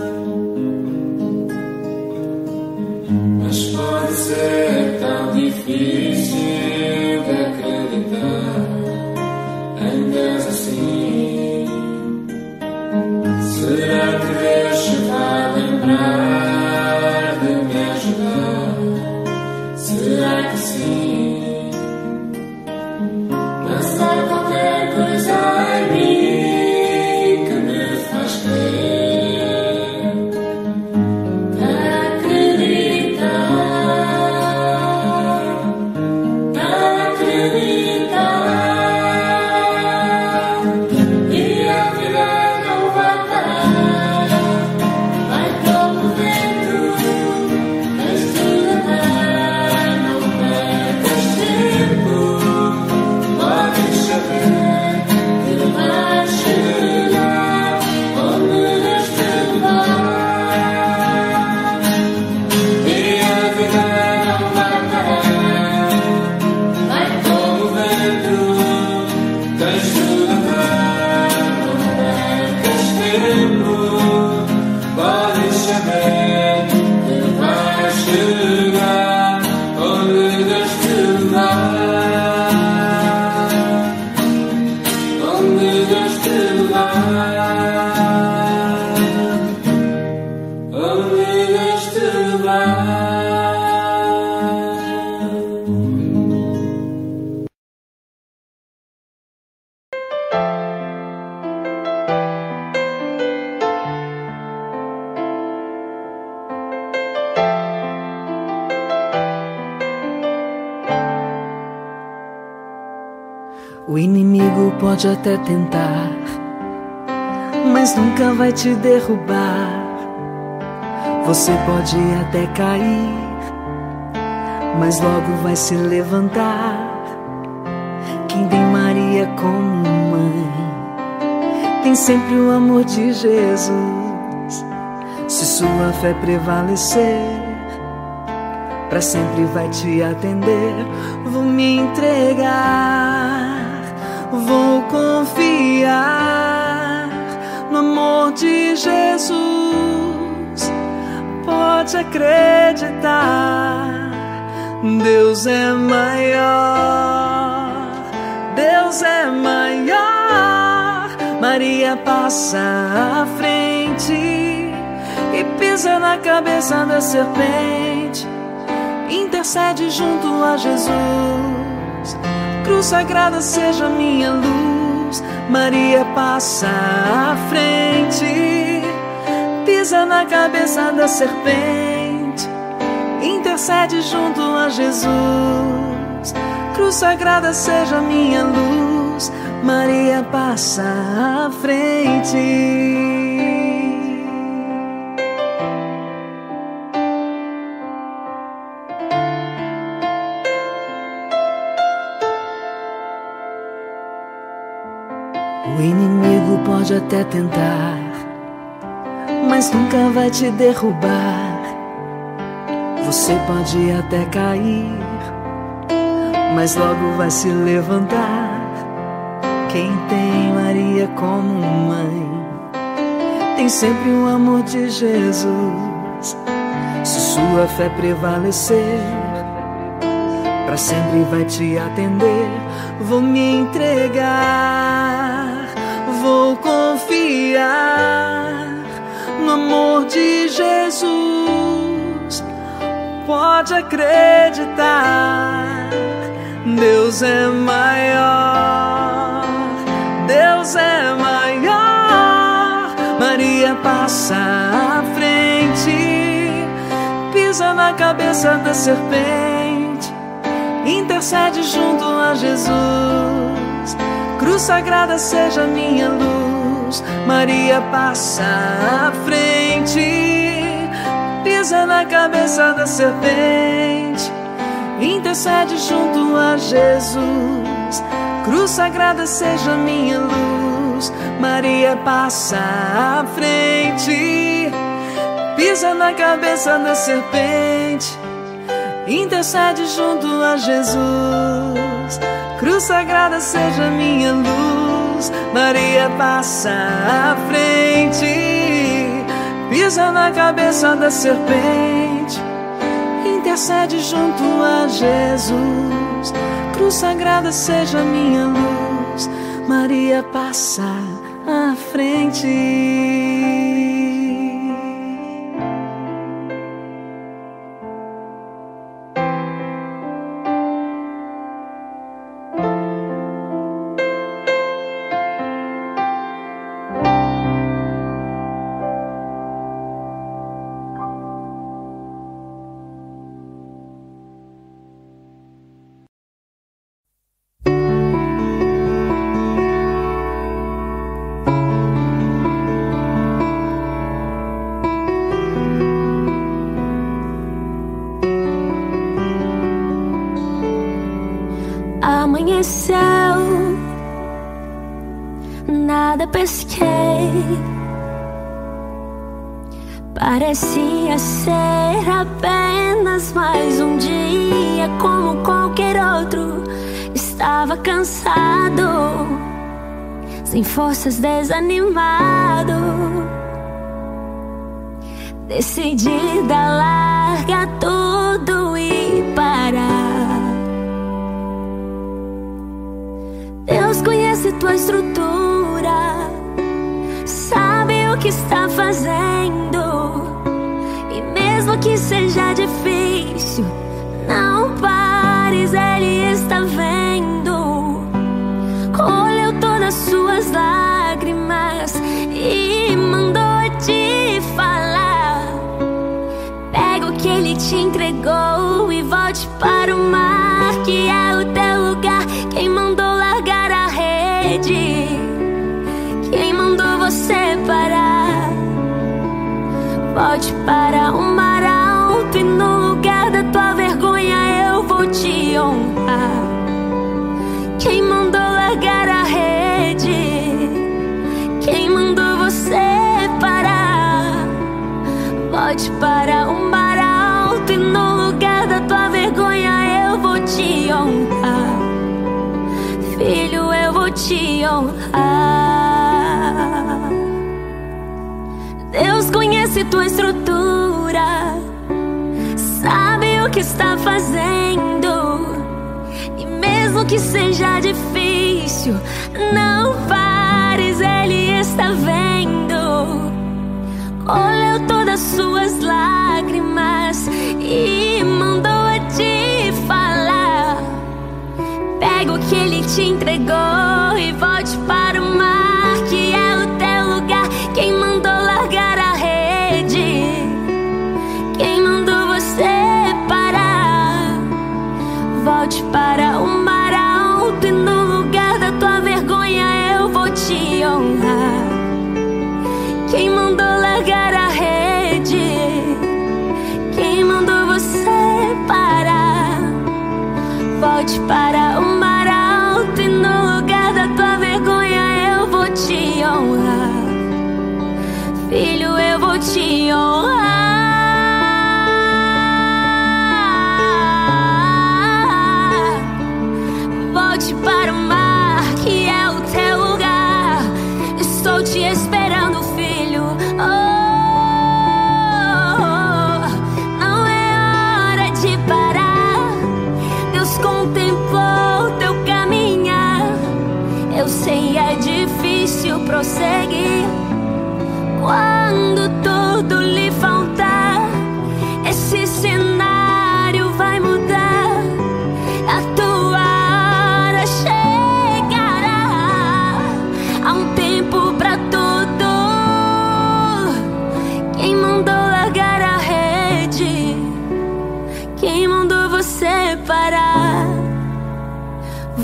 Mas pode ser tão difícil de acreditar em Deus assim. Será que Deus se vai lembrar de me ajudar? Será que sim? Mas há qualquer coisa em mim que me faz crer, acreditar, e a vida não vai parar. Vai como vento, tens de levar, não percas tempo. Podes saber que vais chegar onde Deus te vai. E a vida não vai parar. Vai como vento, tens de levar, não percas tempo. Podes saber que vais chegar onde Deus te vai. Onde Deus te vai. Onde Deus te vai. O inimigo pode até tentar, mas nunca vai te derrubar. Você pode até cair, mas logo vai se levantar. Quem tem Maria como mãe tem sempre o amor de Jesus. Se sua fé prevalecer, pra sempre vai te atender. Vou me entregar, vou confiar no amor de Jesus. Pode acreditar, Deus é maior, Deus é maior. Maria passa à frente e pisa na cabeça da serpente. Intercede junto a Jesus. Cruz sagrada seja minha luz. Maria passa à frente, pisa na cabeça da serpente. Intercede junto a Jesus. Cruz sagrada seja minha luz. Maria passa à frente. O inimigo pode até tentar, mas nunca vai te derrubar. Você pode até cair, mas logo vai se levantar. Quem tem Maria como mãe tem sempre o amor de Jesus. Se sua fé prevalecer, pra sempre vai te atender. Vou me entregar, vou confiar no amor de Jesus. pode acreditar. Deus é maior, Deus é maior. Maria passa à frente, pisa na cabeça da serpente, intercede junto a Jesus. Cruz sagrada seja minha luz. Maria passa à frente, pisa na cabeça da serpente, intercede junto a Jesus. Cruz sagrada seja minha luz. Maria passa à frente, pisa na cabeça da serpente, intercede junto a Jesus. Cruz sagrada seja minha luz. Maria passa à frente, pisa na cabeça da serpente, intercede junto a Jesus. Cruz sagrada seja minha luz. Maria passa à frente. Amanheceu, nada pesquei. Parecia ser apenas mais um dia como qualquer outro. Estava cansado, sem forças, desanimado. Decidi dar larga tudo e parar. Deus conhece tua estrutura, sabe o que está fazendo. E mesmo que seja difícil, não pares, Ele está vendo. Colheu todas suas lágrimas e mandou te falar. Pega o que Ele te entregou e volte para o mar, que é o teu lugar. Quem mandou largar a rede? Quem mandou você parar? Volte para o mar alto e no lugar da tua vergonha eu vou te honrar. Quem mandou largar a rede? Quem mandou você parar? Volte para o mar alto e no lugar da tua vergonha eu vou te honrar. Filho, eu vou te honrar. Deus conhece tua estrutura, sabe o que está fazendo. E mesmo que seja difícil, não pares, Ele está vendo. Colheu todas suas lágrimas e mandou a te falar. Pega o que Ele te entregou e volte para o mar, que é o teu lugar. Quem mandou largar a rede? Quem mandou você parar? Volte para o mar alto e no lugar da tua vergonha eu vou te honrar. Quem mandou largar a rede? Quem mandou você parar? Volte para o mar alto e no lugar da tua vergonha eu vou te honrar. Filho, eu vou te honrar. Volte para o mar, que é o teu lugar. Estou te esperando, filho. Não é hora de parar. Deus contemplou teu caminhar. Eu sei, é difícil prosseguir quando tudo lhe falta.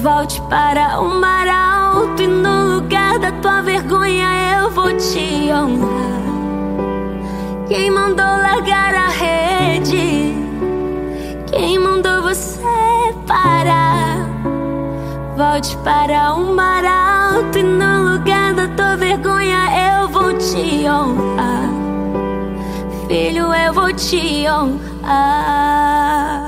Volte para o mar alto e no lugar da tua vergonha eu vou te honrar. Quem mandou largar a rede? Quem mandou você parar? Volte para o mar alto e no lugar da tua vergonha eu vou te honrar. Filho, eu vou te honrar.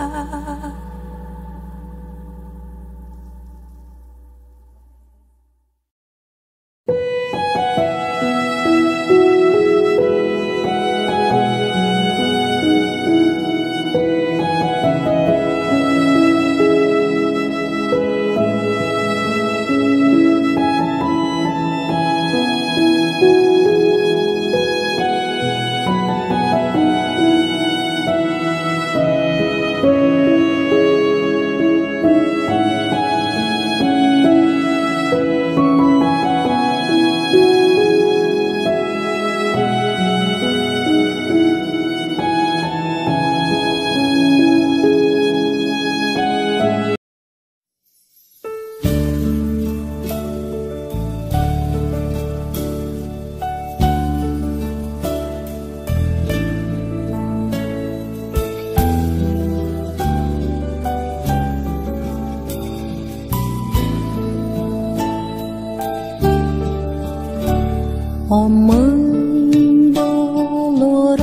Ó Mãe dolorosa,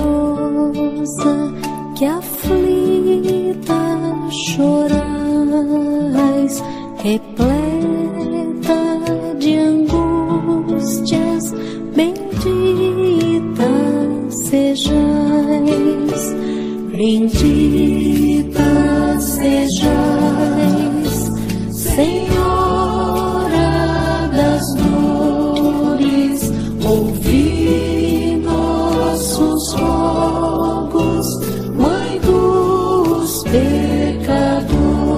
que aflita chorais, repleta de angústias, bendita sejais, bendita sejais, Senhora das dores. Ouvi nossos rogos, Mãe dos pecadores.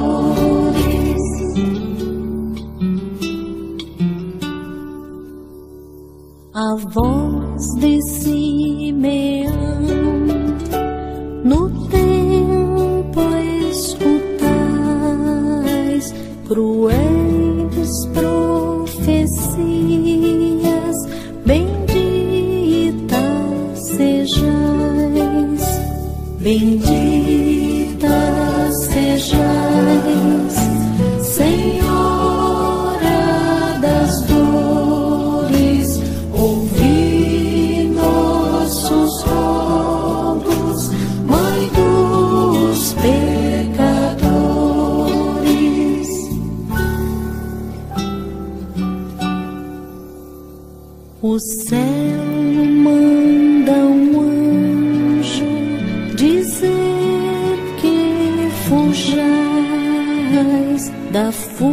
A voz de Simeão no templo escutais, cruéis profecias, bendita sejais, bendita sejais, Senhora das dores. Ouvi nossos rogos, Mãe dos pecadores. O céu manda um anjo dizer que fujais da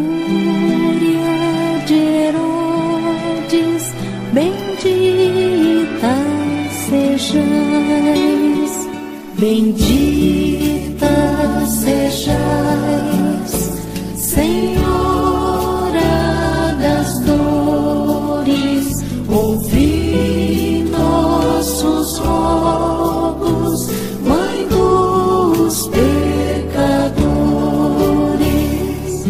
fúria de Herodes, bendita sejais, bendita sejais, Senhora das dores. Ouvi nossos rogos, Mãe dos pecadores.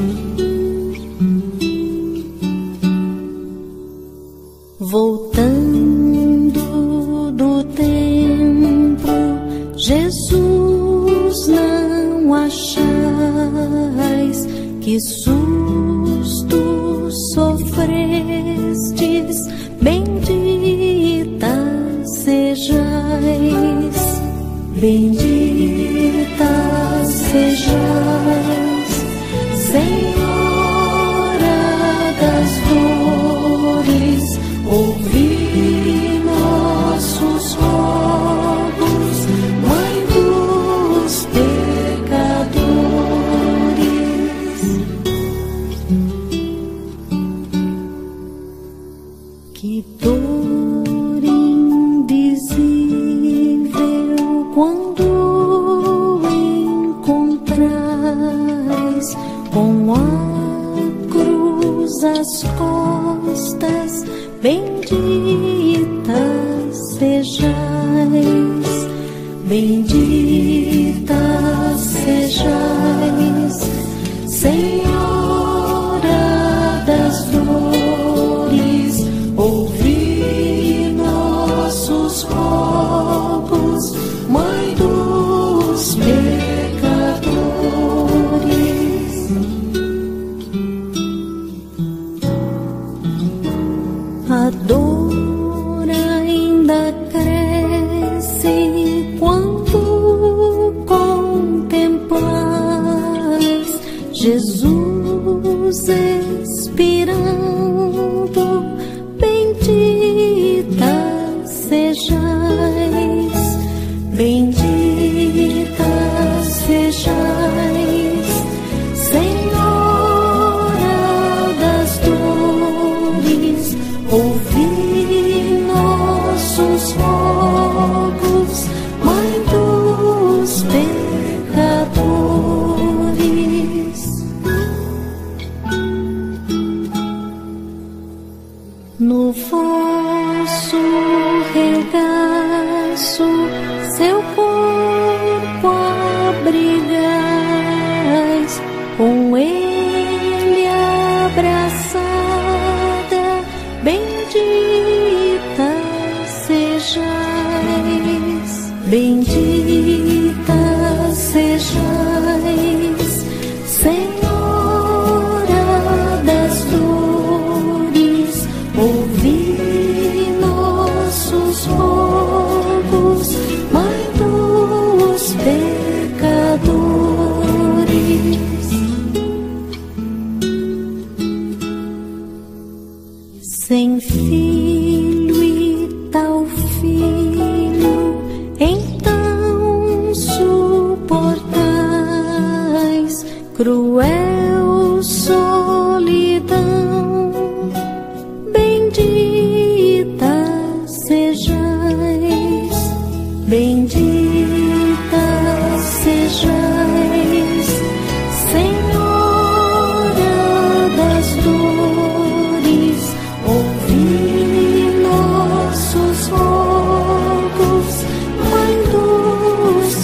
Voltando do templo, Jesus, não achais que susto sofrestes, bendita sejais, bendita sejais, Senhora das dores. Ouvi nossos rogos, Mãe dos pecadores. Que dor indizível quando encontrais com a cruz às costas, bendita sejais, bendita sejais, Senhora nossos rogos, Mãe dos pecadores. A dor ainda cresce quando contemplas Jesus expirando. Bendita sejais, bendita sejais, Senhora das dores, ouvi nossos rogos, Mãe dos pecadores. No vosso regaço, seu corpo abrigais, com ele abraçada, bendita sejais, bendita sejais, Senhora das dores, ouvi nossos rogos, Mãe dos pecadores. Sem filho e tal filho, então suportais cruel solidão. Bendita sejais, bendita sejais, Senhora das dores, ouvi nossos rogos, Mãe dos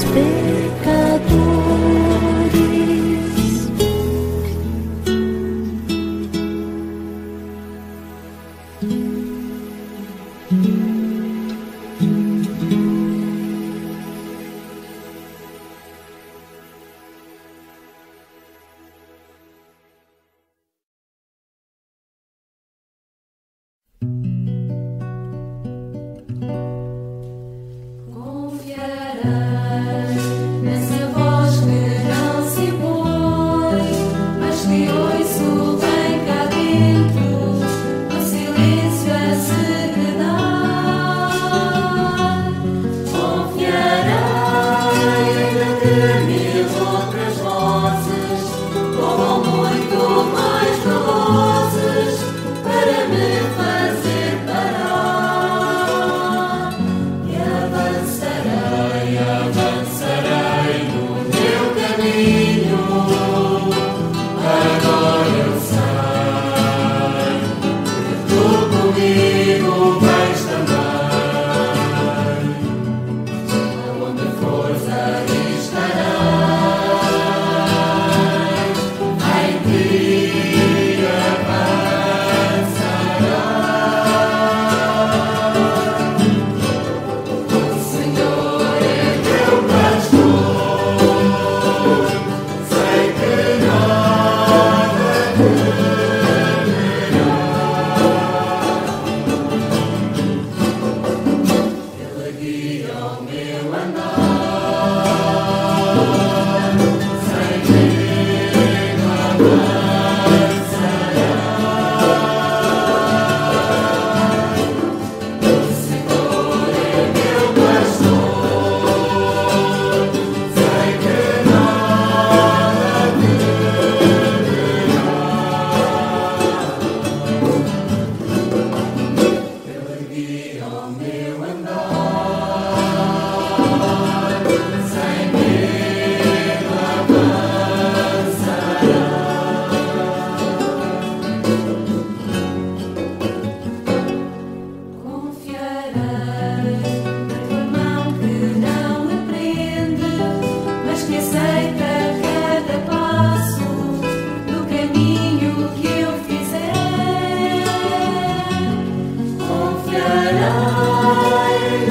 pecadores. Confiarás nessa voz que não se põe, mas que ouço bem cá dentro, no silêncio a serenar. Confiarei ainda que 1000 outras vozes voam muito mais velozes para me fazer parar. E avançarei no teu caminho. Agora eu sei que tu comigo vais também. Aonde fores ali estarás, em ti avançarás. O Senhor é teu pastor, sei que nada temerá. Ele guia o meu andar, sem medo avançará. O Senhor é meu pastor, sei que nada temerá. Ele guia o meu andar,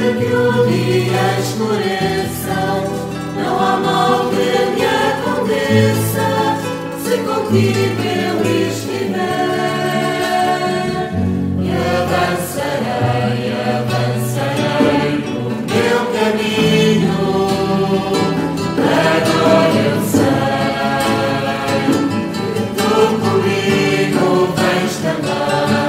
que o dia escureça, não há mal que me aconteça, se contigo eu estiver. E avançarei, avançarei no meu caminho, agora eu sei que tu comigo vens também.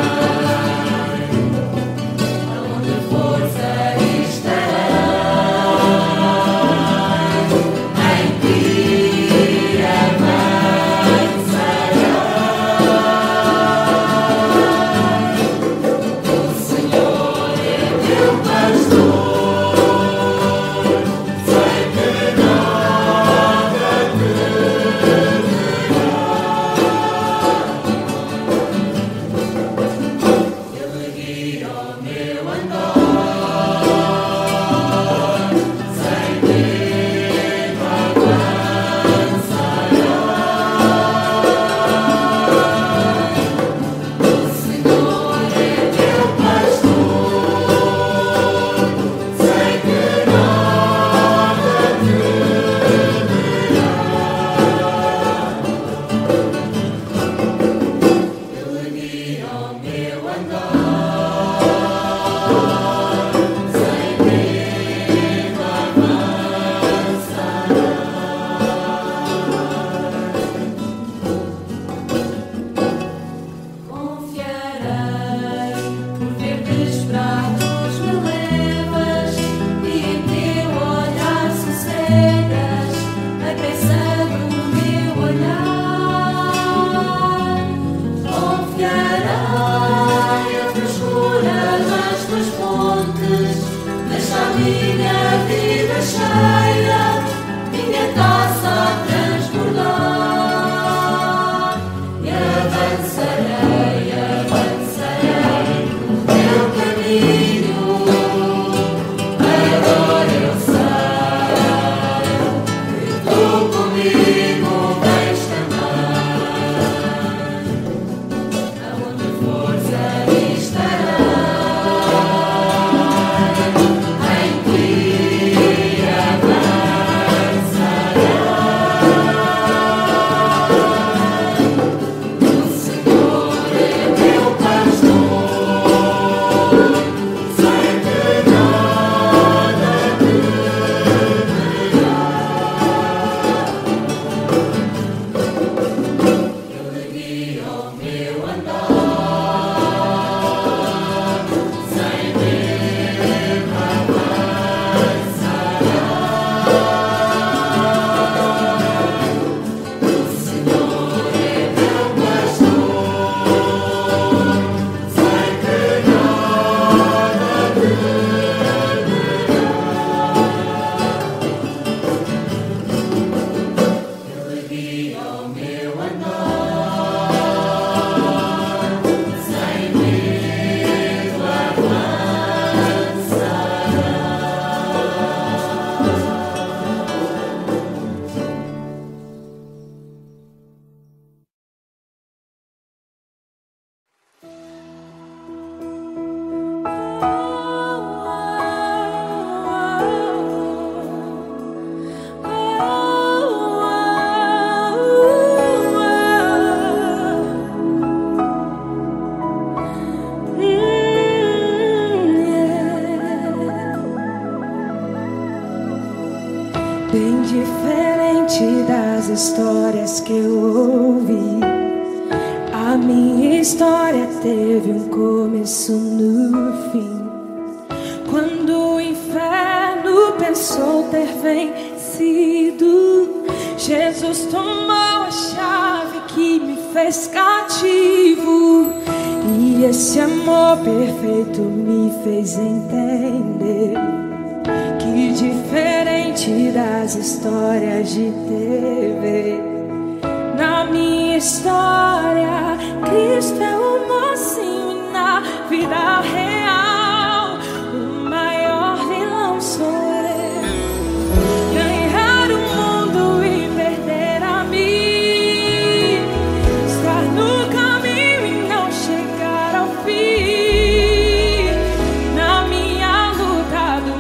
Bem diferente das histórias que eu ouvi, a minha história teve um começo no fim. Quando o inferno pensou ter vencido, Jesus tomou a chave que me fez cativo, e esse amor perfeito me fez entender que, diferente das histórias de TV, na minha história Cristo é o mocinho, e na vida real o maior vilão sou eu. Ganhar o mundo e perder a mim, estar no caminho e não chegar ao fim. Na minha luta do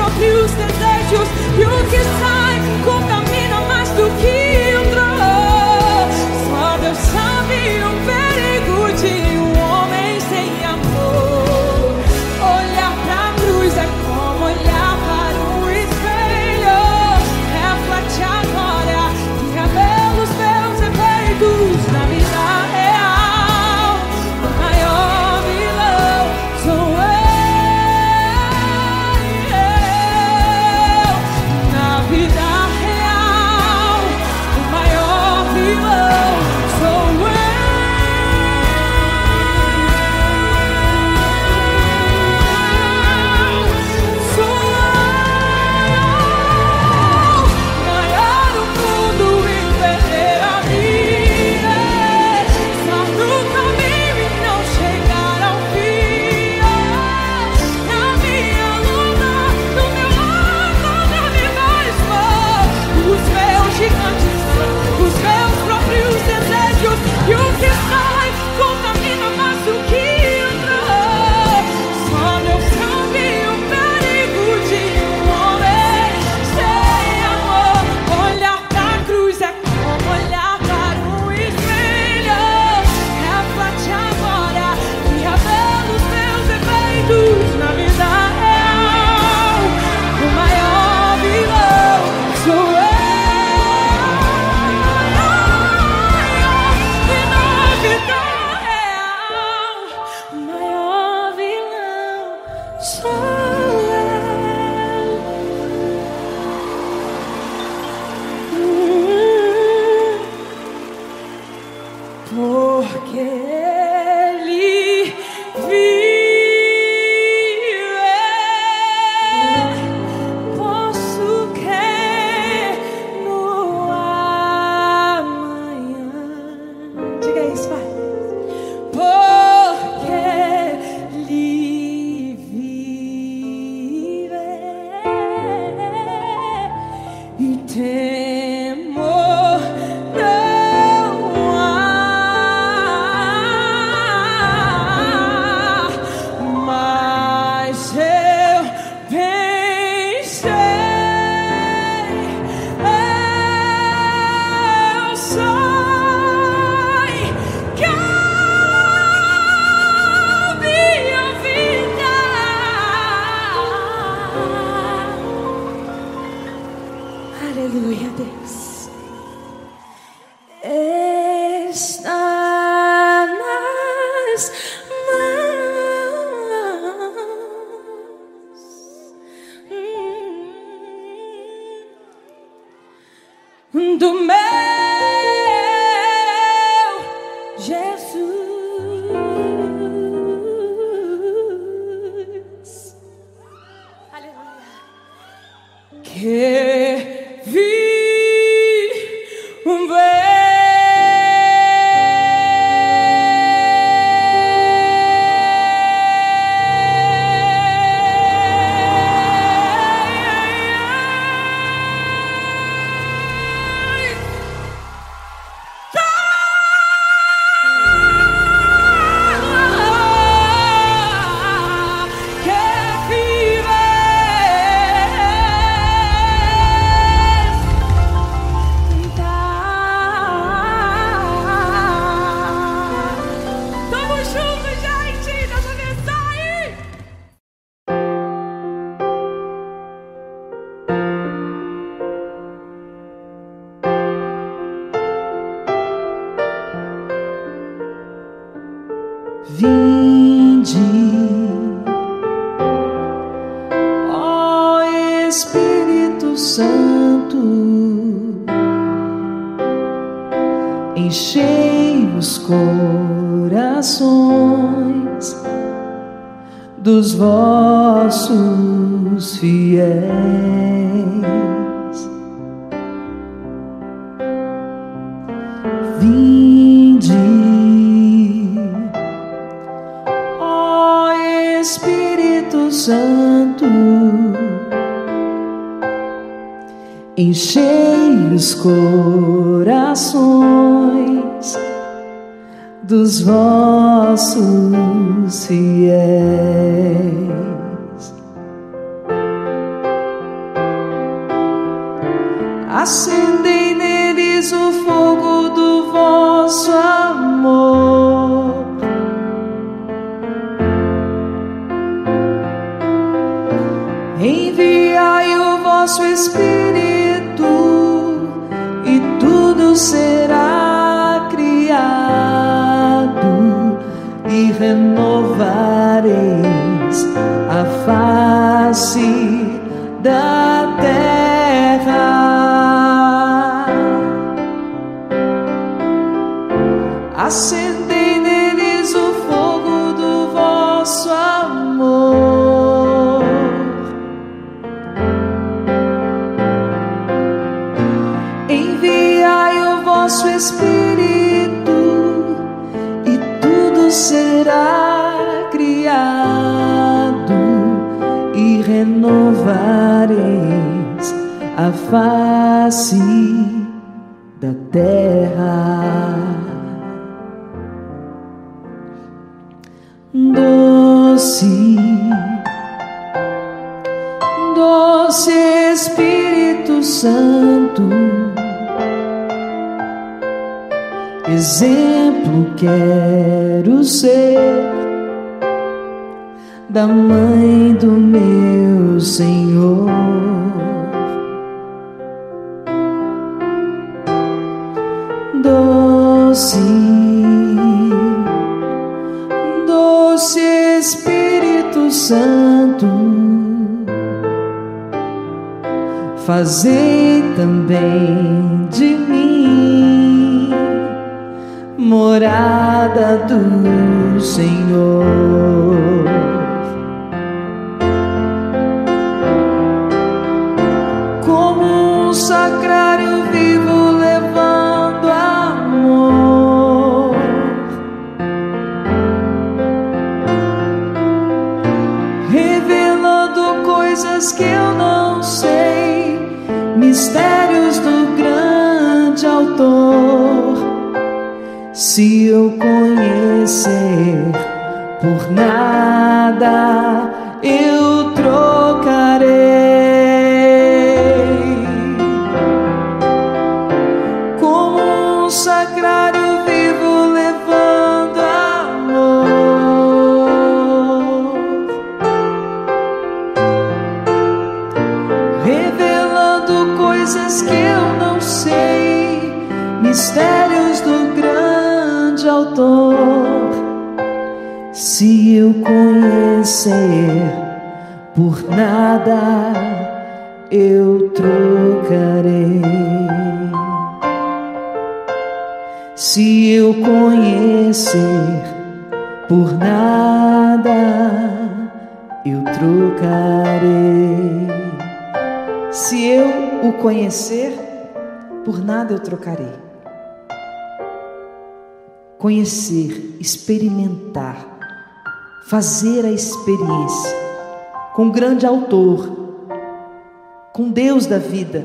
próprios desejos, e o que sai contamina mais do que entrou. Só Deus sabe o perigo de um homem sem amor. Olhar pra cruz é como olhar para um espelho. Reflete agora e revela os meus efeitos na vida real. O maior vilão sou eu. Na vida real, o maior vilão sou eu. Ganhar o mundo e perder a vida, estar no caminho e não chegar ao fim. Na minha luta, no meu lado, na minha esmola, os meus gigantes são os meus próprios desejos, e o que sai contamina mais do que entrou. Só Deus sabe o perigo de um homem sem amor. Olhar pra cruz é como olhar para um espelho. Reflete agora e revela os meus defeitos na vida real. O maior vilão sou eu. E na vida real, o maior vilão sou eu. Porque Ele vive, posso crer no amanhã. Diga isso, vai. Porque Ele vive e temor não há. Mas eu pensei, eu sei que a minha vida aleluia, Deus, está nas mãos do meu Jesus. Aleluia. Que vi um Vinde, ó Espírito Santo, enchei os corações dos vossos fiéis. Vinde, ó Espírito Santo, enchei os corações dos vossos fiéis. acendei neles o fogo do vosso amor. Enviai o vosso Espírito e tudo será criado e renovareis a face da terra. Acendei neles o fogo do vosso amor. Enviai o vosso Espírito e tudo será criado e renovareis a face da terra. Doce, doce Espírito Santo, exemplo quero ser da mãe do meu Senhor. Doce, doce Espírito Santo, fazei também de mim morada do Senhor. Como um sacrário vivo levando amor, revelando coisas que eu não sei, mistérios do grande autor. Se eu conhecer, por nada eu trocarei. Como um sacrário vivo levando amor, revelando coisas que eu não sei, mistérios do grande autor. Se eu conhecer, por nada eu trocarei. Se eu conhecer, por nada eu trocarei. Se eu o conhecer, por nada eu trocarei. Conhecer, experimentar, fazer a experiência com o grande autor, com Deus da vida.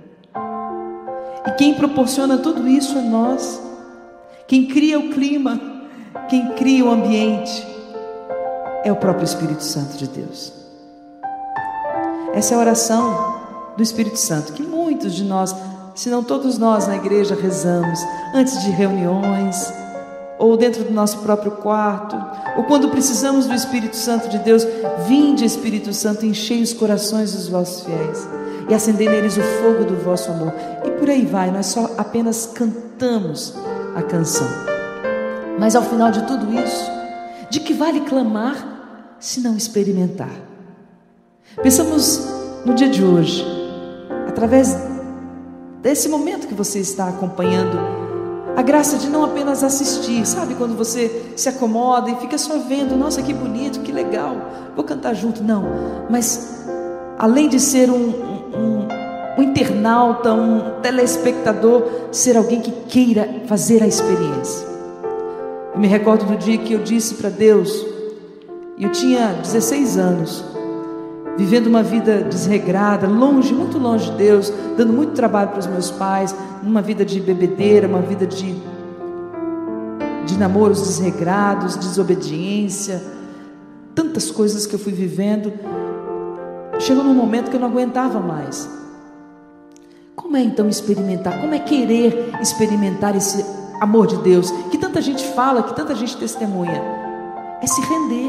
E quem proporciona tudo isso é nós. Quem cria o clima, quem cria o ambiente é o próprio Espírito Santo de Deus. Essa é a oração do Espírito Santo que muitos de nós, se não todos nós na igreja, rezamos antes de reuniões, ou dentro do nosso próprio quarto, ou quando precisamos do Espírito Santo de Deus. Vinde, Espírito Santo, enchei os corações dos vossos fiéis e acendei neles o fogo do vosso amor. E por aí vai, nós só apenas cantamos a canção. Mas ao final de tudo isso, de que vale clamar se não experimentar? Pensamos no dia de hoje, através desse momento que você está acompanhando, a graça de não apenas assistir, sabe, quando você se acomoda e fica só vendo, nossa, que bonito, que legal, vou cantar junto. Não, mas além de ser um internauta, um telespectador, ser alguém que queira fazer a experiência. Eu me recordo do dia que eu disse para Deus, eu tinha 16 anos, vivendo uma vida desregrada, longe, muito longe de Deus, dando muito trabalho para os meus pais, uma vida de bebedeira, uma vida de namoros desregrados, desobediência, tantas coisas que eu fui vivendo. Chegou num momento que eu não aguentava mais. Como é então experimentar? Como é querer experimentar esse amor de Deus que tanta gente fala, que tanta gente testemunha? É se render,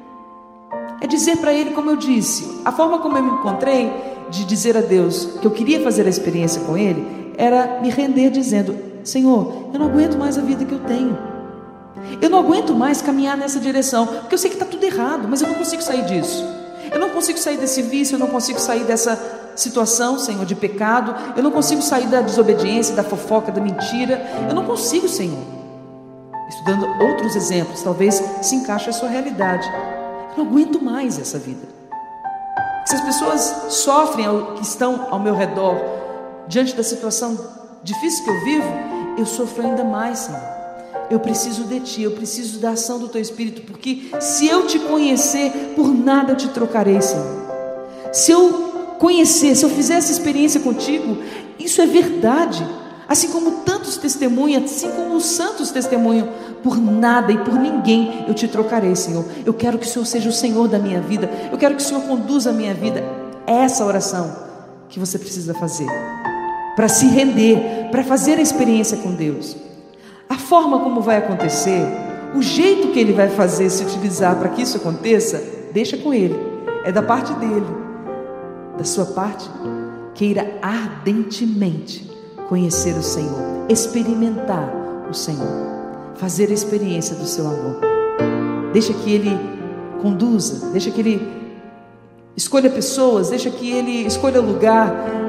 é dizer para Ele, como eu disse, a forma como eu me encontrei de dizer a Deus que eu queria fazer a experiência com Ele era me render dizendo: Senhor, eu não aguento mais a vida que eu tenho, eu não aguento mais caminhar nessa direção, porque eu sei que está tudo errado, mas eu não consigo sair disso, eu não consigo sair desse vício, eu não consigo sair dessa situação, Senhor, de pecado, eu não consigo sair da desobediência, da fofoca, da mentira, eu não consigo, Senhor. Estudando outros exemplos, talvez se encaixe a sua realidade. Eu não aguento mais essa vida. Se as pessoas sofrem, que estão ao meu redor, diante da situação difícil que eu vivo, eu sofro ainda mais, Senhor. Eu preciso de Ti, eu preciso da ação do Teu Espírito, porque se eu Te conhecer, por nada eu Te trocarei, Senhor. Se eu conhecer, se eu fizer essa experiência contigo, isso é verdade. Assim como tantos testemunham, assim como os santos testemunham, por nada e por ninguém eu Te trocarei, Senhor. Eu quero que o Senhor seja o Senhor da minha vida, eu quero que o Senhor conduza a minha vida. É essa oração que você precisa fazer, para se render, para fazer a experiência com Deus. A forma como vai acontecer, o jeito que Ele vai fazer, se utilizar para que isso aconteça, deixa com Ele, é da parte dEle. Da sua parte, queira ardentemente conhecer o Senhor, experimentar o Senhor, fazer a experiência do seu amor. Deixa que Ele conduza, deixa que Ele escolha pessoas, deixa que Ele escolha lugar,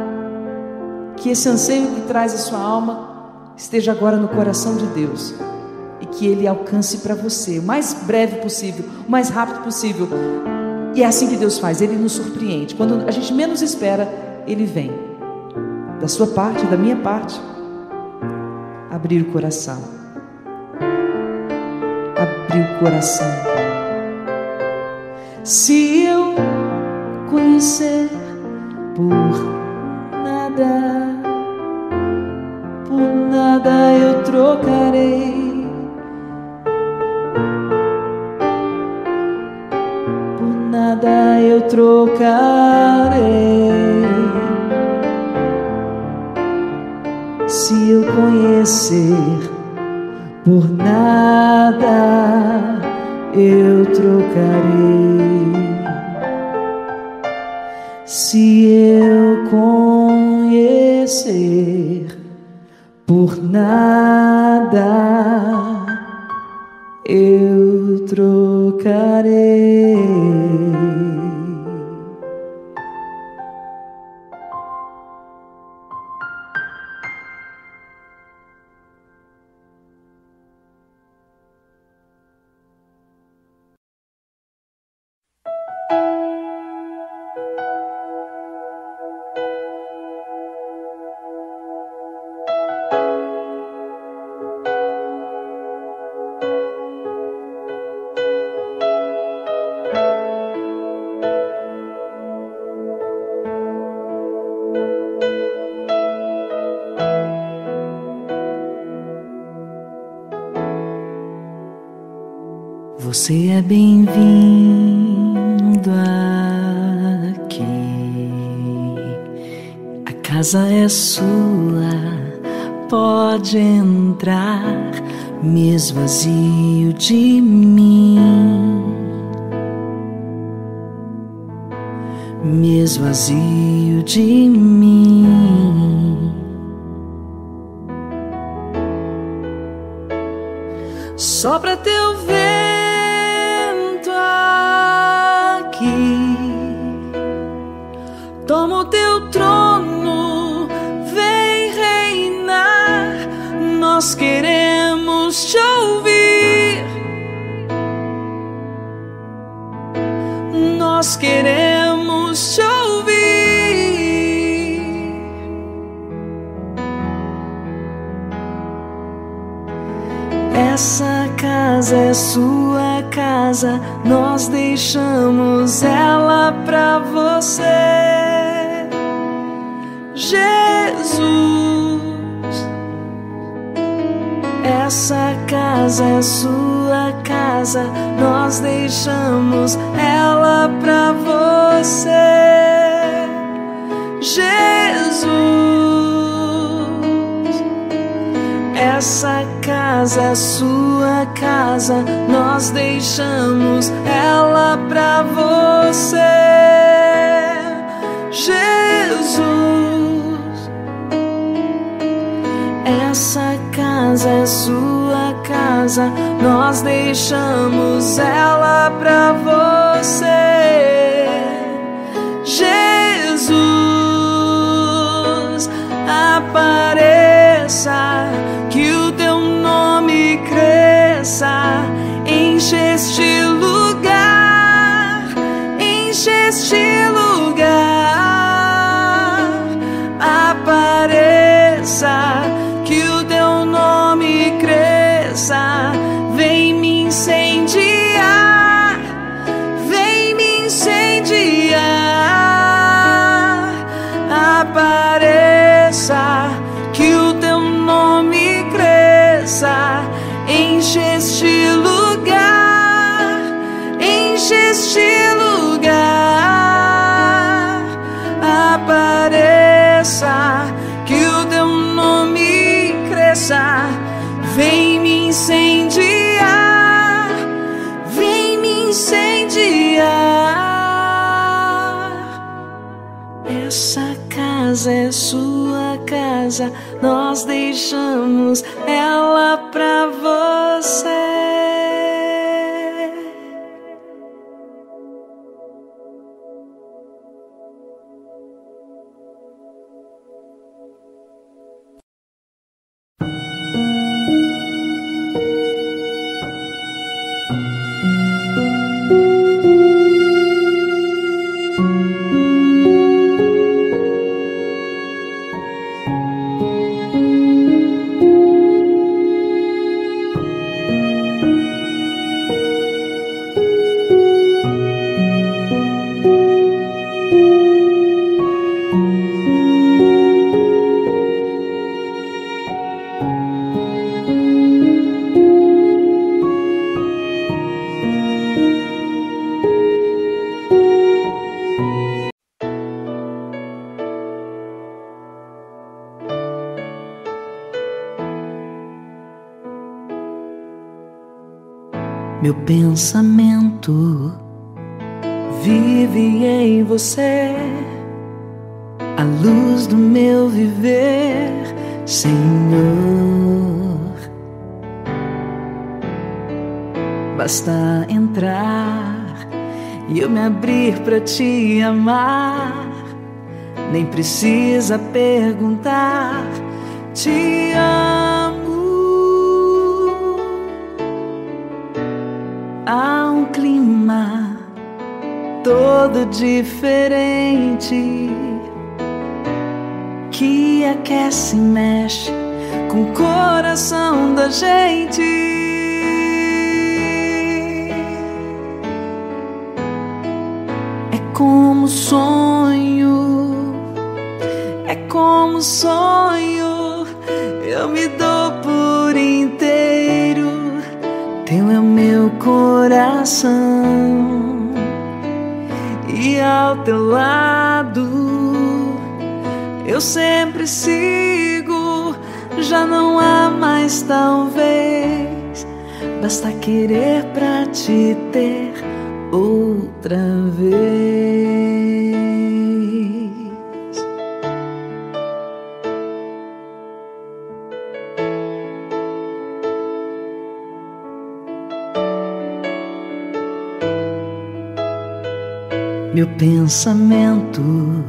que esse anseio que traz a sua alma esteja agora no coração de Deus e que Ele alcance para você o mais breve possível, o mais rápido possível. E é assim que Deus faz, Ele nos surpreende. Quando a gente menos espera, Ele vem. Da sua parte, da minha parte, abrir o coração. Abrir o coração. Se eu conhecer por nada eu trocarei. Nada eu trocarei. Se eu conhecer, por nada eu trocarei. Se eu conhecer, por nada eu trocarei. Você é bem-vindo aqui. A casa é sua, pode entrar, me esvazio de mim, me esvazio de mim. Sopra teu vento aqui, toma o teu trono, vem reinar. Nós queremos te ouvir, nós queremos te ouvir. Essa casa é sua casa, nós deixamos ela pra você, Jesus. Essa casa é sua casa, nós deixamos ela pra você, Jesus. Essa casa é sua casa, nós deixamos ela pra você, Jesus. Essa casa é sua casa, nós deixamos ela pra você, Jesus. Apareça, que o teu nome cresça, enche este lugar, enche este lugar. Apareça, que o teu nome cresça, vem me incendiar, vem me incendiar. Apareça, que o teu nome cresça, enche este lugar, enche este lugar. Apareça, que o teu nome cresça, vem me incendiar, vem me incendiar. Essa casa é sua casa, nós deixamos ela pra você. Meu pensamento vive em você, a luz do meu viver, Senhor. Basta entrar e eu me abrir pra te amar, nem precisa perguntar, te amo. Há um clima todo diferente que aquece e mexe com o coração da gente. É como sonho, é como sonho, eu me dou por inteiro. Teu é o meu coração, e ao teu lado eu sempre sigo. Já não há mais talvez, basta querer pra te ter outra vez. Meu pensamento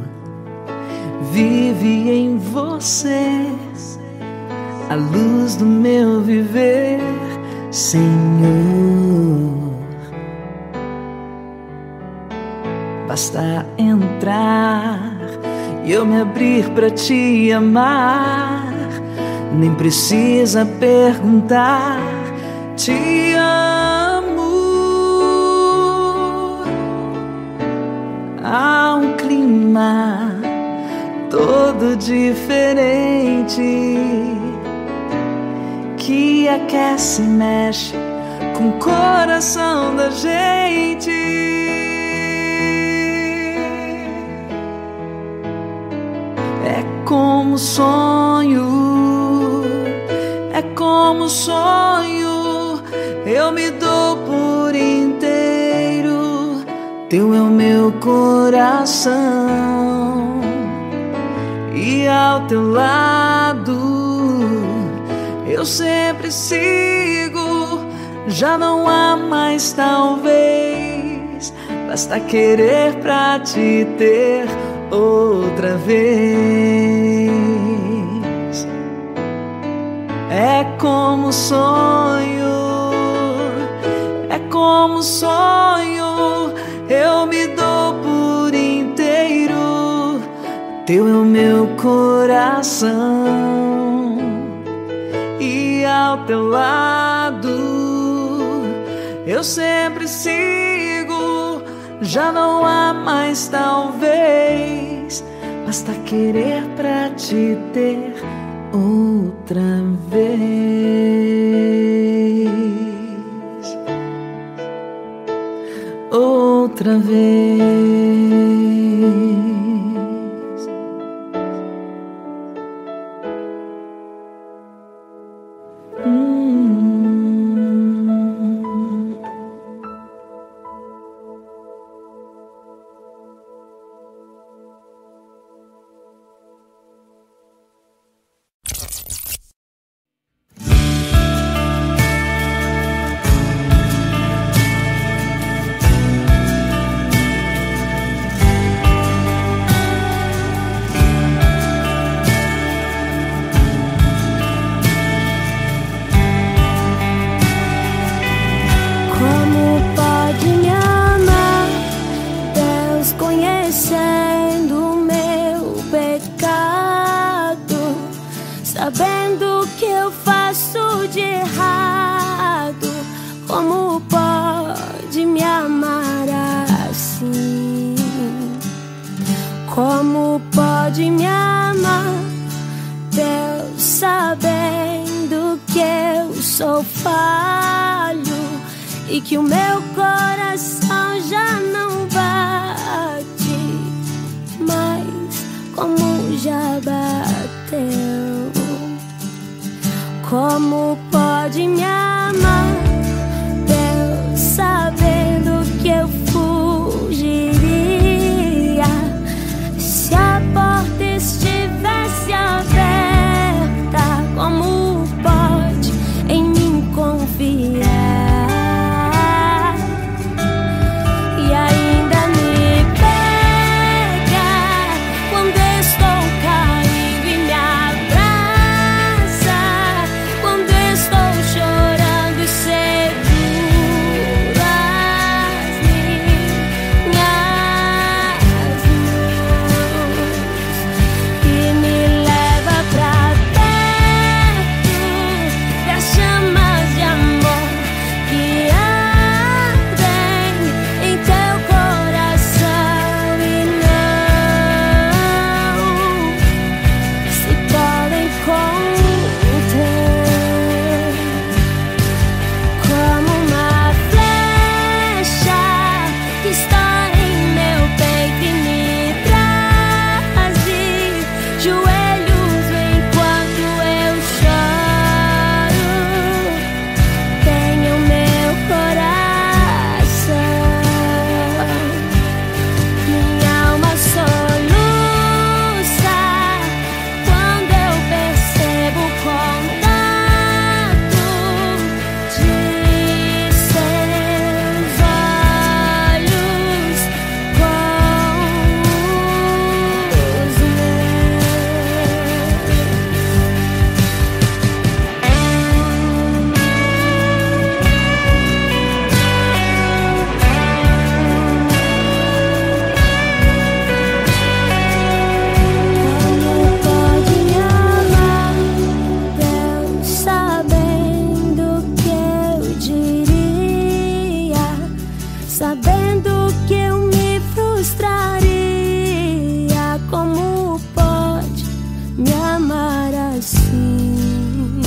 vive em você, a luz do meu viver, Senhor. Basta entrar e eu me abrir pra te amar, nem precisa perguntar, te amo. Há um clima todo diferente que aquece e mexe com o coração da gente. É como sonho, é como como sonho, eu me dou por inteiro. Teu é o meu coração, e ao teu lado eu sempre sigo. Já não há mais talvez, basta querer pra te ter outra vez. É como sonho, é como sonho, eu me dou por inteiro. Teu é o meu coração, e ao teu lado eu sempre sigo. Já não há mais talvez, basta querer pra te ter outra vez. Outra vez. Sabendo que eu faço de errado, como pode me amar assim? Como pode me amar, Deus, sabendo que eu sou falho e que o meu coração já não bate mais como já bateu? Como pode me amar, Deus, sabendo que eu fugiria se a porta estivesse aberta? Como pode em mim confiar e ainda me pega quando estou caindo e me abraça quando estou chorando e segura as minhas mãos e me leva pra perto das chamas de amor que ardem em teu coração e não se podem conter. Como uma flecha que está em meu peito e me traz de joelhos enquanto eu choro. Tenha o meu coração, minha alma soluça quando eu percebo o contato de seus olhos com os Como pode me amar, Deus, sabendo que eu diria, sabendo que eu me frustraria? Como pode me amar assim?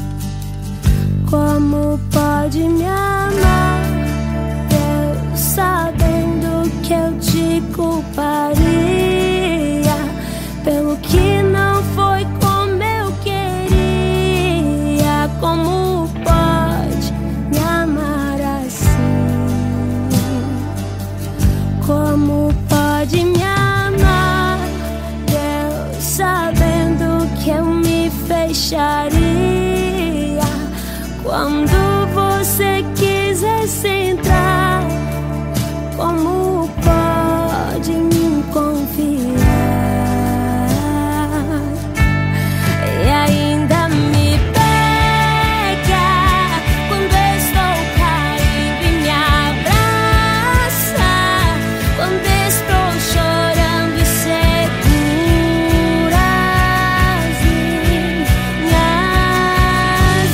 Como pode me amar, Deus, sabendo que eu te culparia pelo que não foi como eu queria? Como sabendo que eu me fecharia quando você quisesse entrar. Como pode me confiar e ainda me pega quando estou caindo e me abraça quando estou chorando e segura as minhas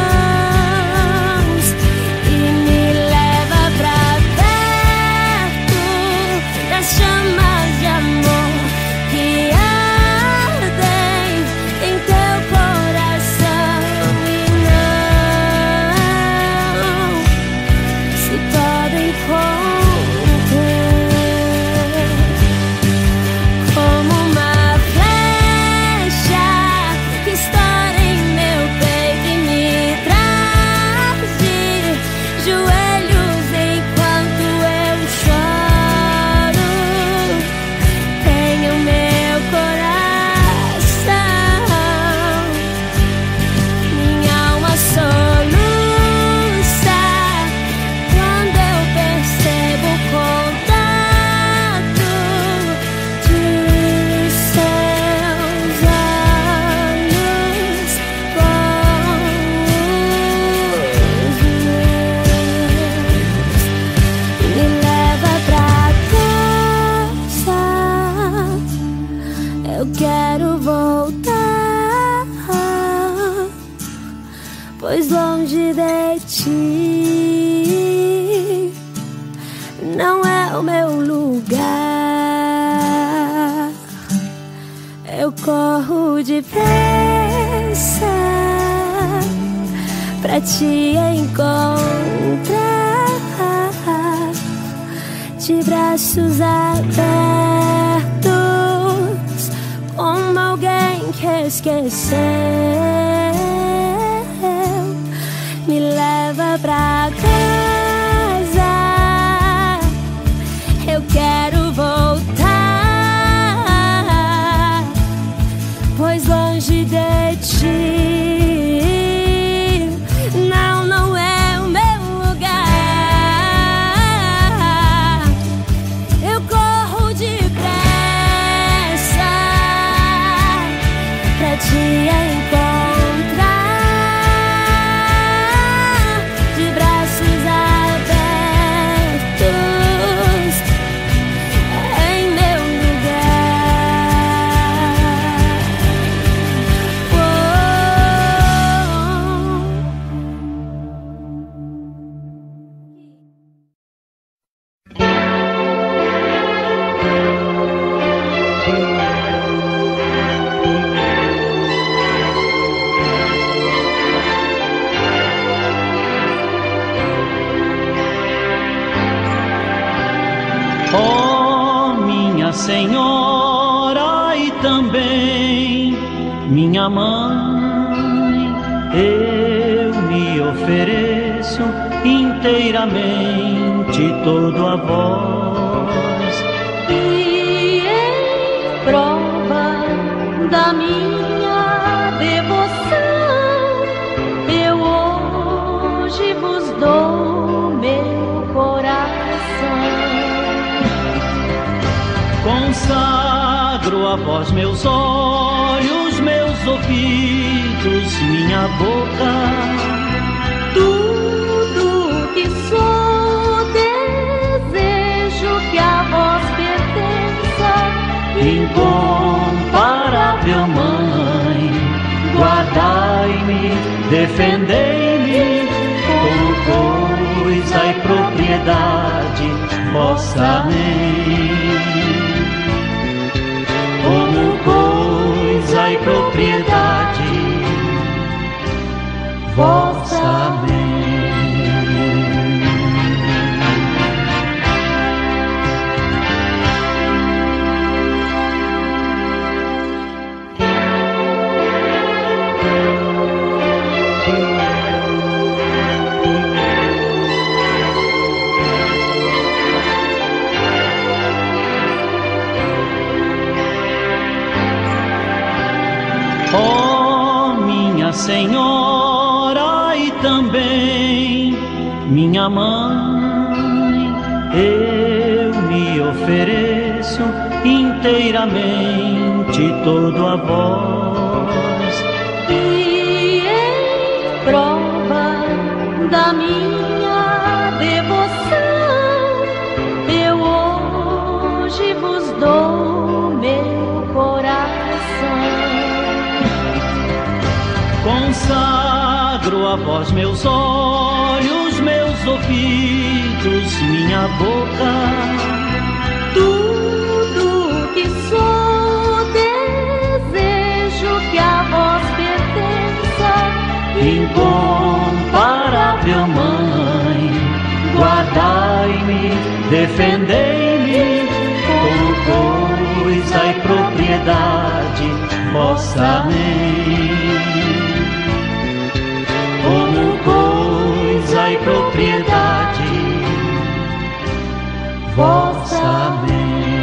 mãos e me leva pra perto das chamas de amor que ardem em teu coração e não se podem conter. Como uma flecha que estoura em meu peito e me traz de joelhos enquanto eu choro. Tenha o meu coração, minha alma soluça quando eu percebo o contato de seus olhos com os meus. Me leva pra casa, eu quero voltar, pois longe de ti não é o meu lugar. Eu corro depressa pra te encontrar, de braços abertos, como alguém que esqueceu. Me leva pra casa, eu quero voltar, pois longe de ti não é o meu lugar. Eu corro depressa pra te encontrar, de braços abertos em meu Ó minha Senhora e também minha mãe, eu me ofereço inteiramente todo a vós. E em prova da minha devoção, eu hoje vos dou meu coração. Consagro a vós meus olhos, meus ouvidos, minha boca. Tudo que sou, desejo que a vós pertença. Incomparável Mãe, guardai-me, defendei-me, como coisa e propriedade vossa. Amém. Como coisa e propriedade vossa. Amém. Senhora e também minha mãe, eu me ofereço inteiramente todo a vós. E em prova da minha devoção, eu hoje vos dou meu coração. Consagro a vós meus olhos, meus ouvidos, minha boca. Tudo que sou, desejo que a vós pertença. Incomparável Mãe, guardai-me, defendei-me, como coisa e propriedade vossa. Amém. Como coisa e propriedade vossa. Amém.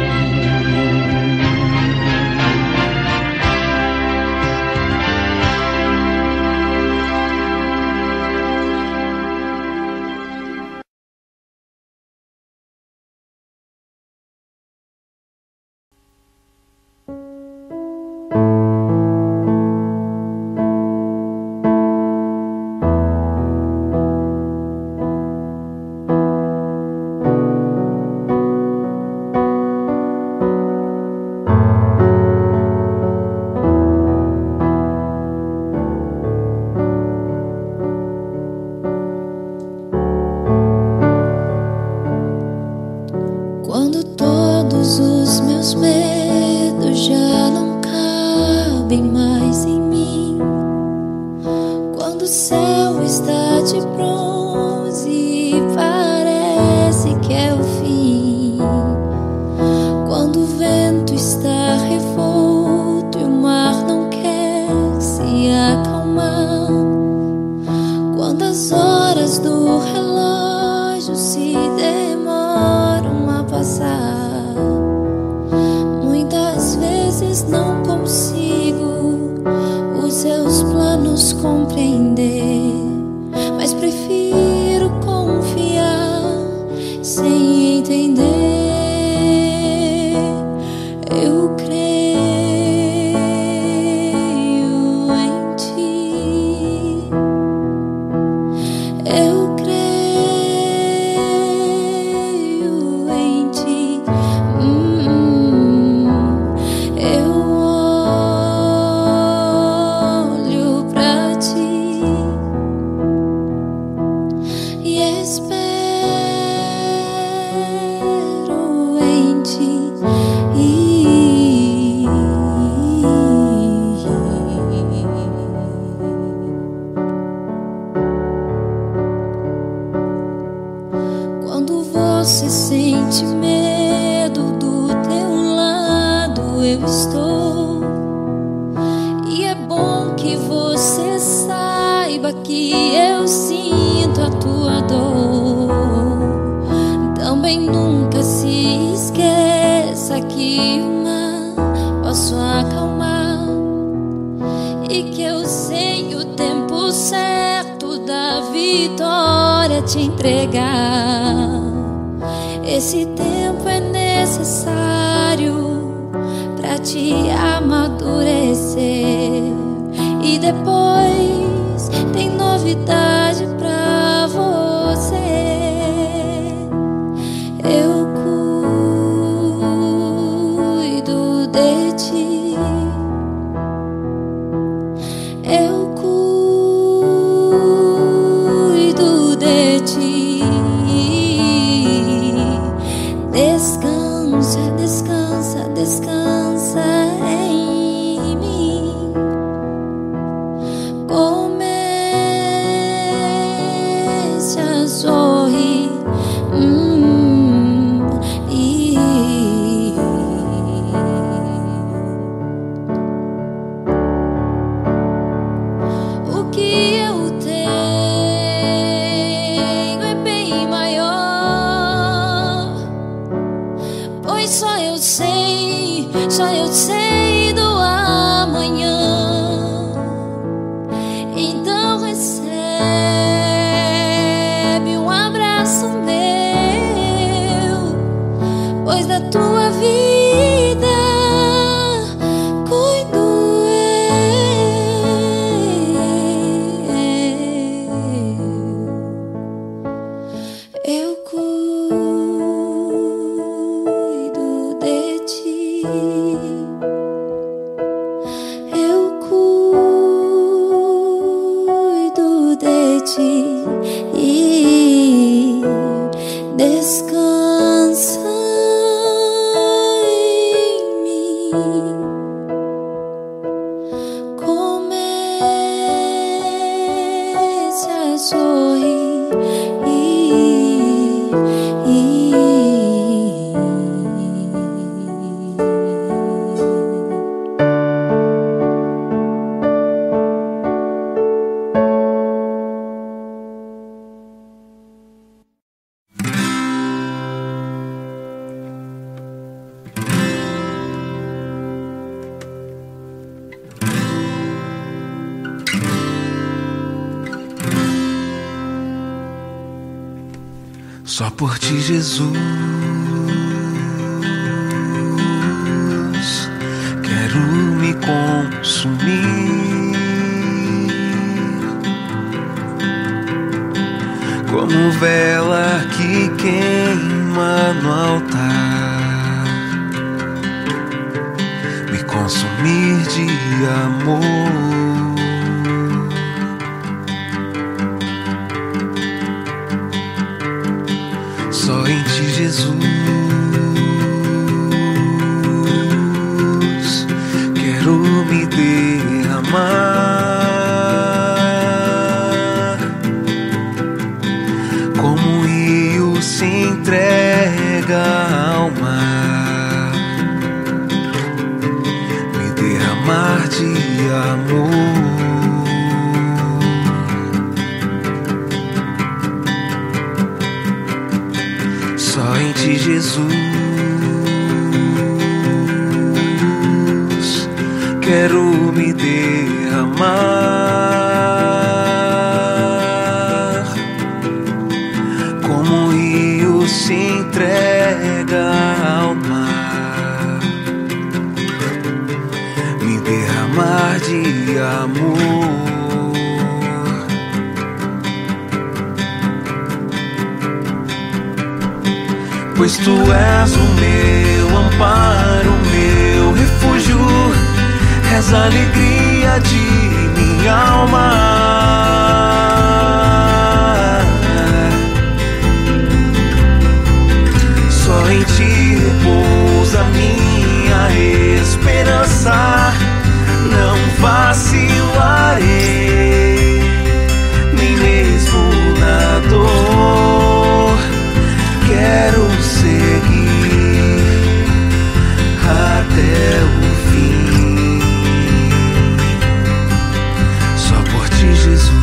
Quando todos os meus medos já não cabem mais em mim, quando o céu está de bronze e parece que é o fim, quando o vento está revolto e o mar não quer se acalmar, quando as horas do relógio se demoram a passar, muitas vezes não consigo os seus planos compreender, mas prefiro confiar sem entender. Eu creio em ti. Eu creio em ti. Eu olho pra ti e espero em ti. Quando você sente medo, do teu lado eu estou. E é bom que você saiba que eu sinto a tua dor. Também nunca se esqueça que o mar posso acalmar e que eu sei o tempo certo da vitória te entregar. Esse tempo é necessário pra te amadurecer, e depois tem novidade pra você. Eu cuido de ti. Eu cuido de ti. Descansa, descansa, descansa em mim. Comece a sorrir. sorrir. Só por ti, Jesus, quero me consumir como vela que queima no altar, me consumir de amor. Só em ti, Jesus, quero me derramar como um rio se entrega ao mar, me derramar de amor. Só em ti, Jesus, quero me derramar como um rio se entrega ao mar, me derramar de amor. Pois tu és o meu amparo, o meu refúgio, és a alegria de minha alma. Só em ti repousa minha esperança, não vacilarei, nem mesmo na dor. Quero seguir até o fim. Só por ti, Jesus.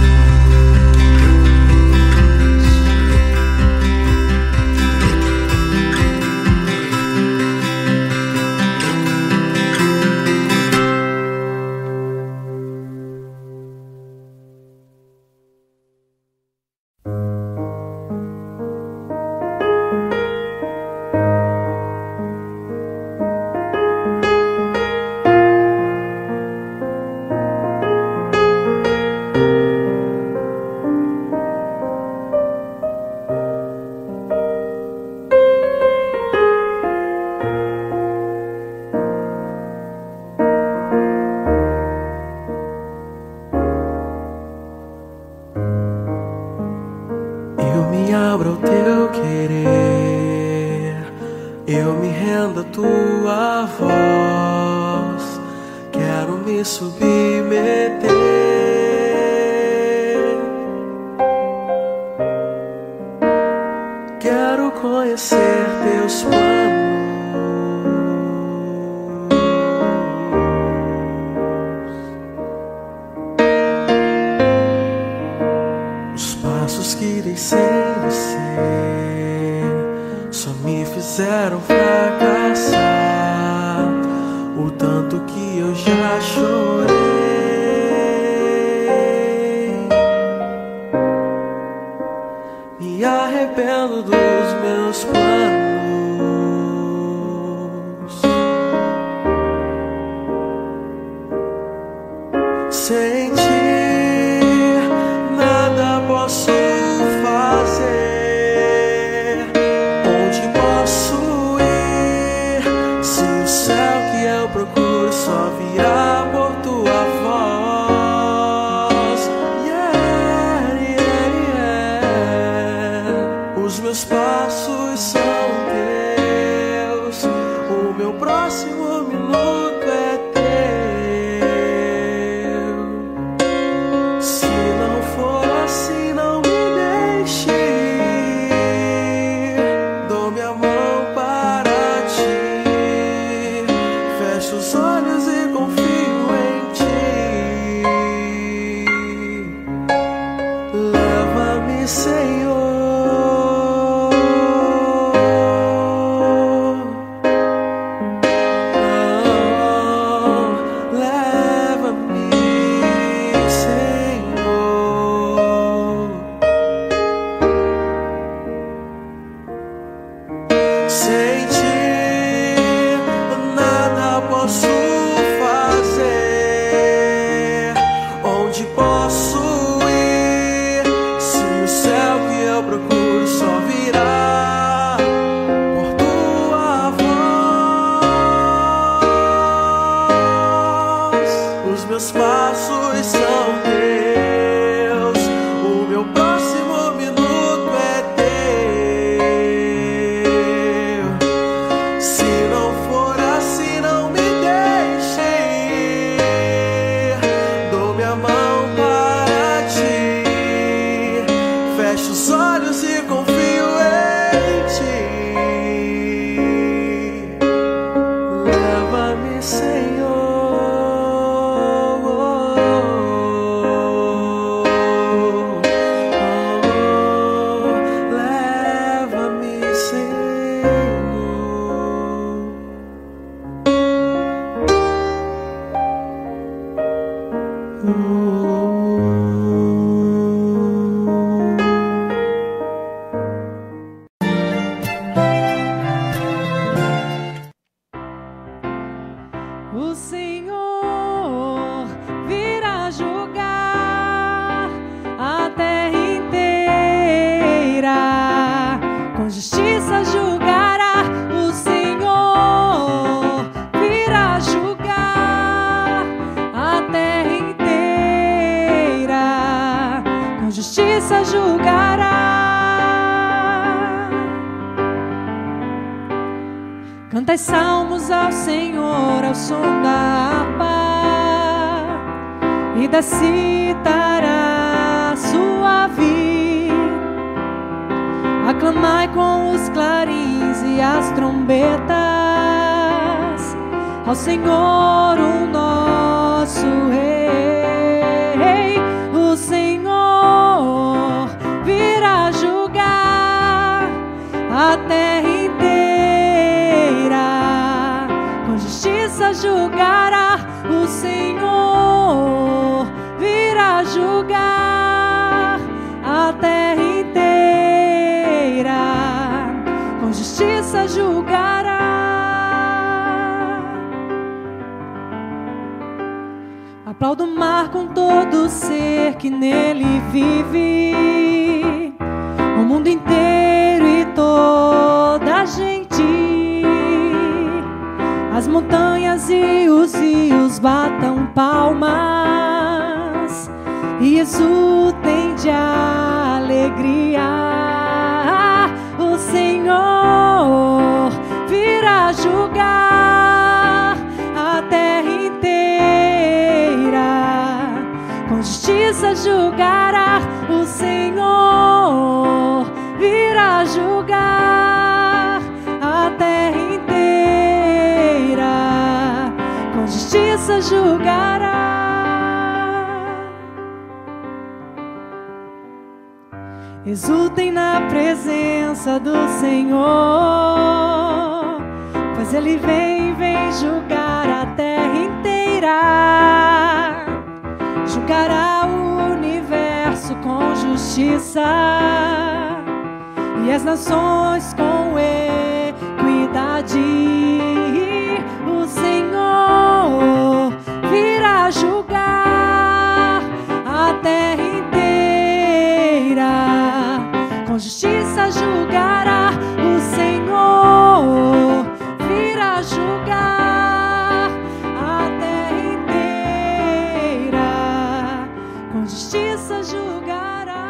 meus passos são teus, o meu próximo minuto é teu. Se não for assim, não me deixe ir, dou minha mão para ti, fecho os olhos e confio em ti. Leva-me, Senhor. O Senhor virá julgar a terra inteira, com justiça julgará. O Senhor virá julgar a terra inteira, com justiça julgará. Cantai salmos ao Senhor ao som da harpa e da cítara suave. Aclamai com os clarins e as trombetas ao Senhor, o nosso Rei. O Senhor virá julgar a terra inteira, com justiça julgará. O Senhor virá julgar a terra inteira, com justiça julgará. Aplauda o mar com todo ser que nele vive, o mundo inteiro e toda a gente. As montanhas e os rios batam palmas e exultem de alegria. O Senhor virá julgar a terra inteira, com justiça julgará. O Senhor virá julgar a terra inteira, com justiça julgará. Exultem na presença do Senhor, pois Ele vem julgar a terra inteira, julgará o universo com justiça e as nações com equidade. O Senhor virá julgar a terra inteira, com justiça julgará. O Senhor virá julgar a terra inteira, com justiça julgará.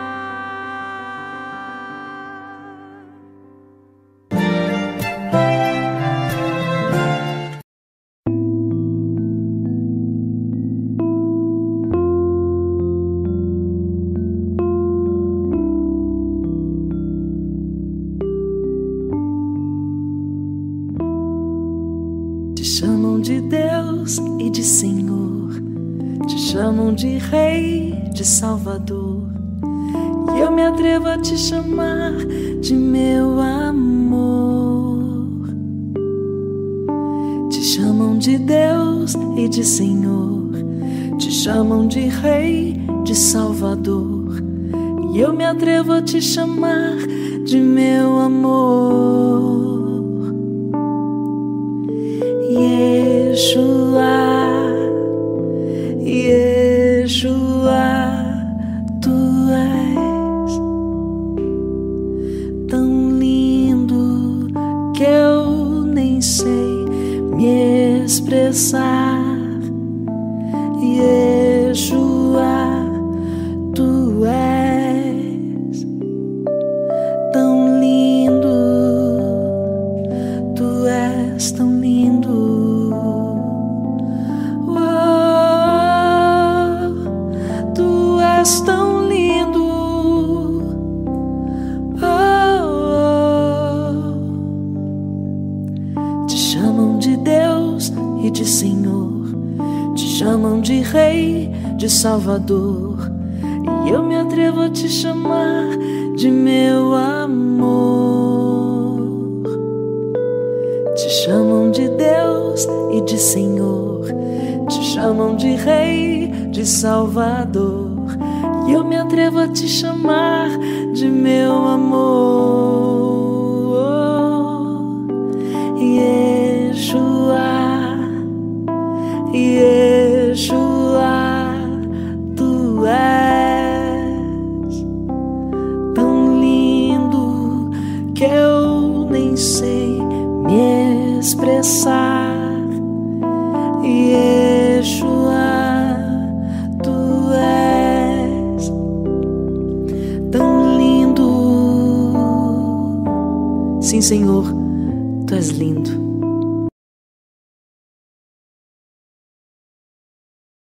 Te chamam de Deus e de Senhor, te chamam de Rei, de Salvador, e eu me atrevo a te chamar de meu amor. Te chamam de Deus e de Senhor, te chamam de Rei, de Salvador, e eu me atrevo a te chamar de meu amor. Yeshua, Yeshua, Tu és tão lindo que eu nem sei me expressar. Yeshua, tu és tão lindo, tu és tão lindo. Tu és tão lindo. Te chamam de Deus e de Senhor, te chamam de Rei, de Salvador, e eu me atrevo a te chamar de meu amor. Te chamam de Deus e de Senhor, te chamam de Rei, de Salvador, e eu me atrevo a te chamar de meu amor. Yeshua, Yeshua, tu és tão lindo que eu nem sei me expressar. Yeshua, tu és tão lindo. Sim, Senhor, tu és lindo.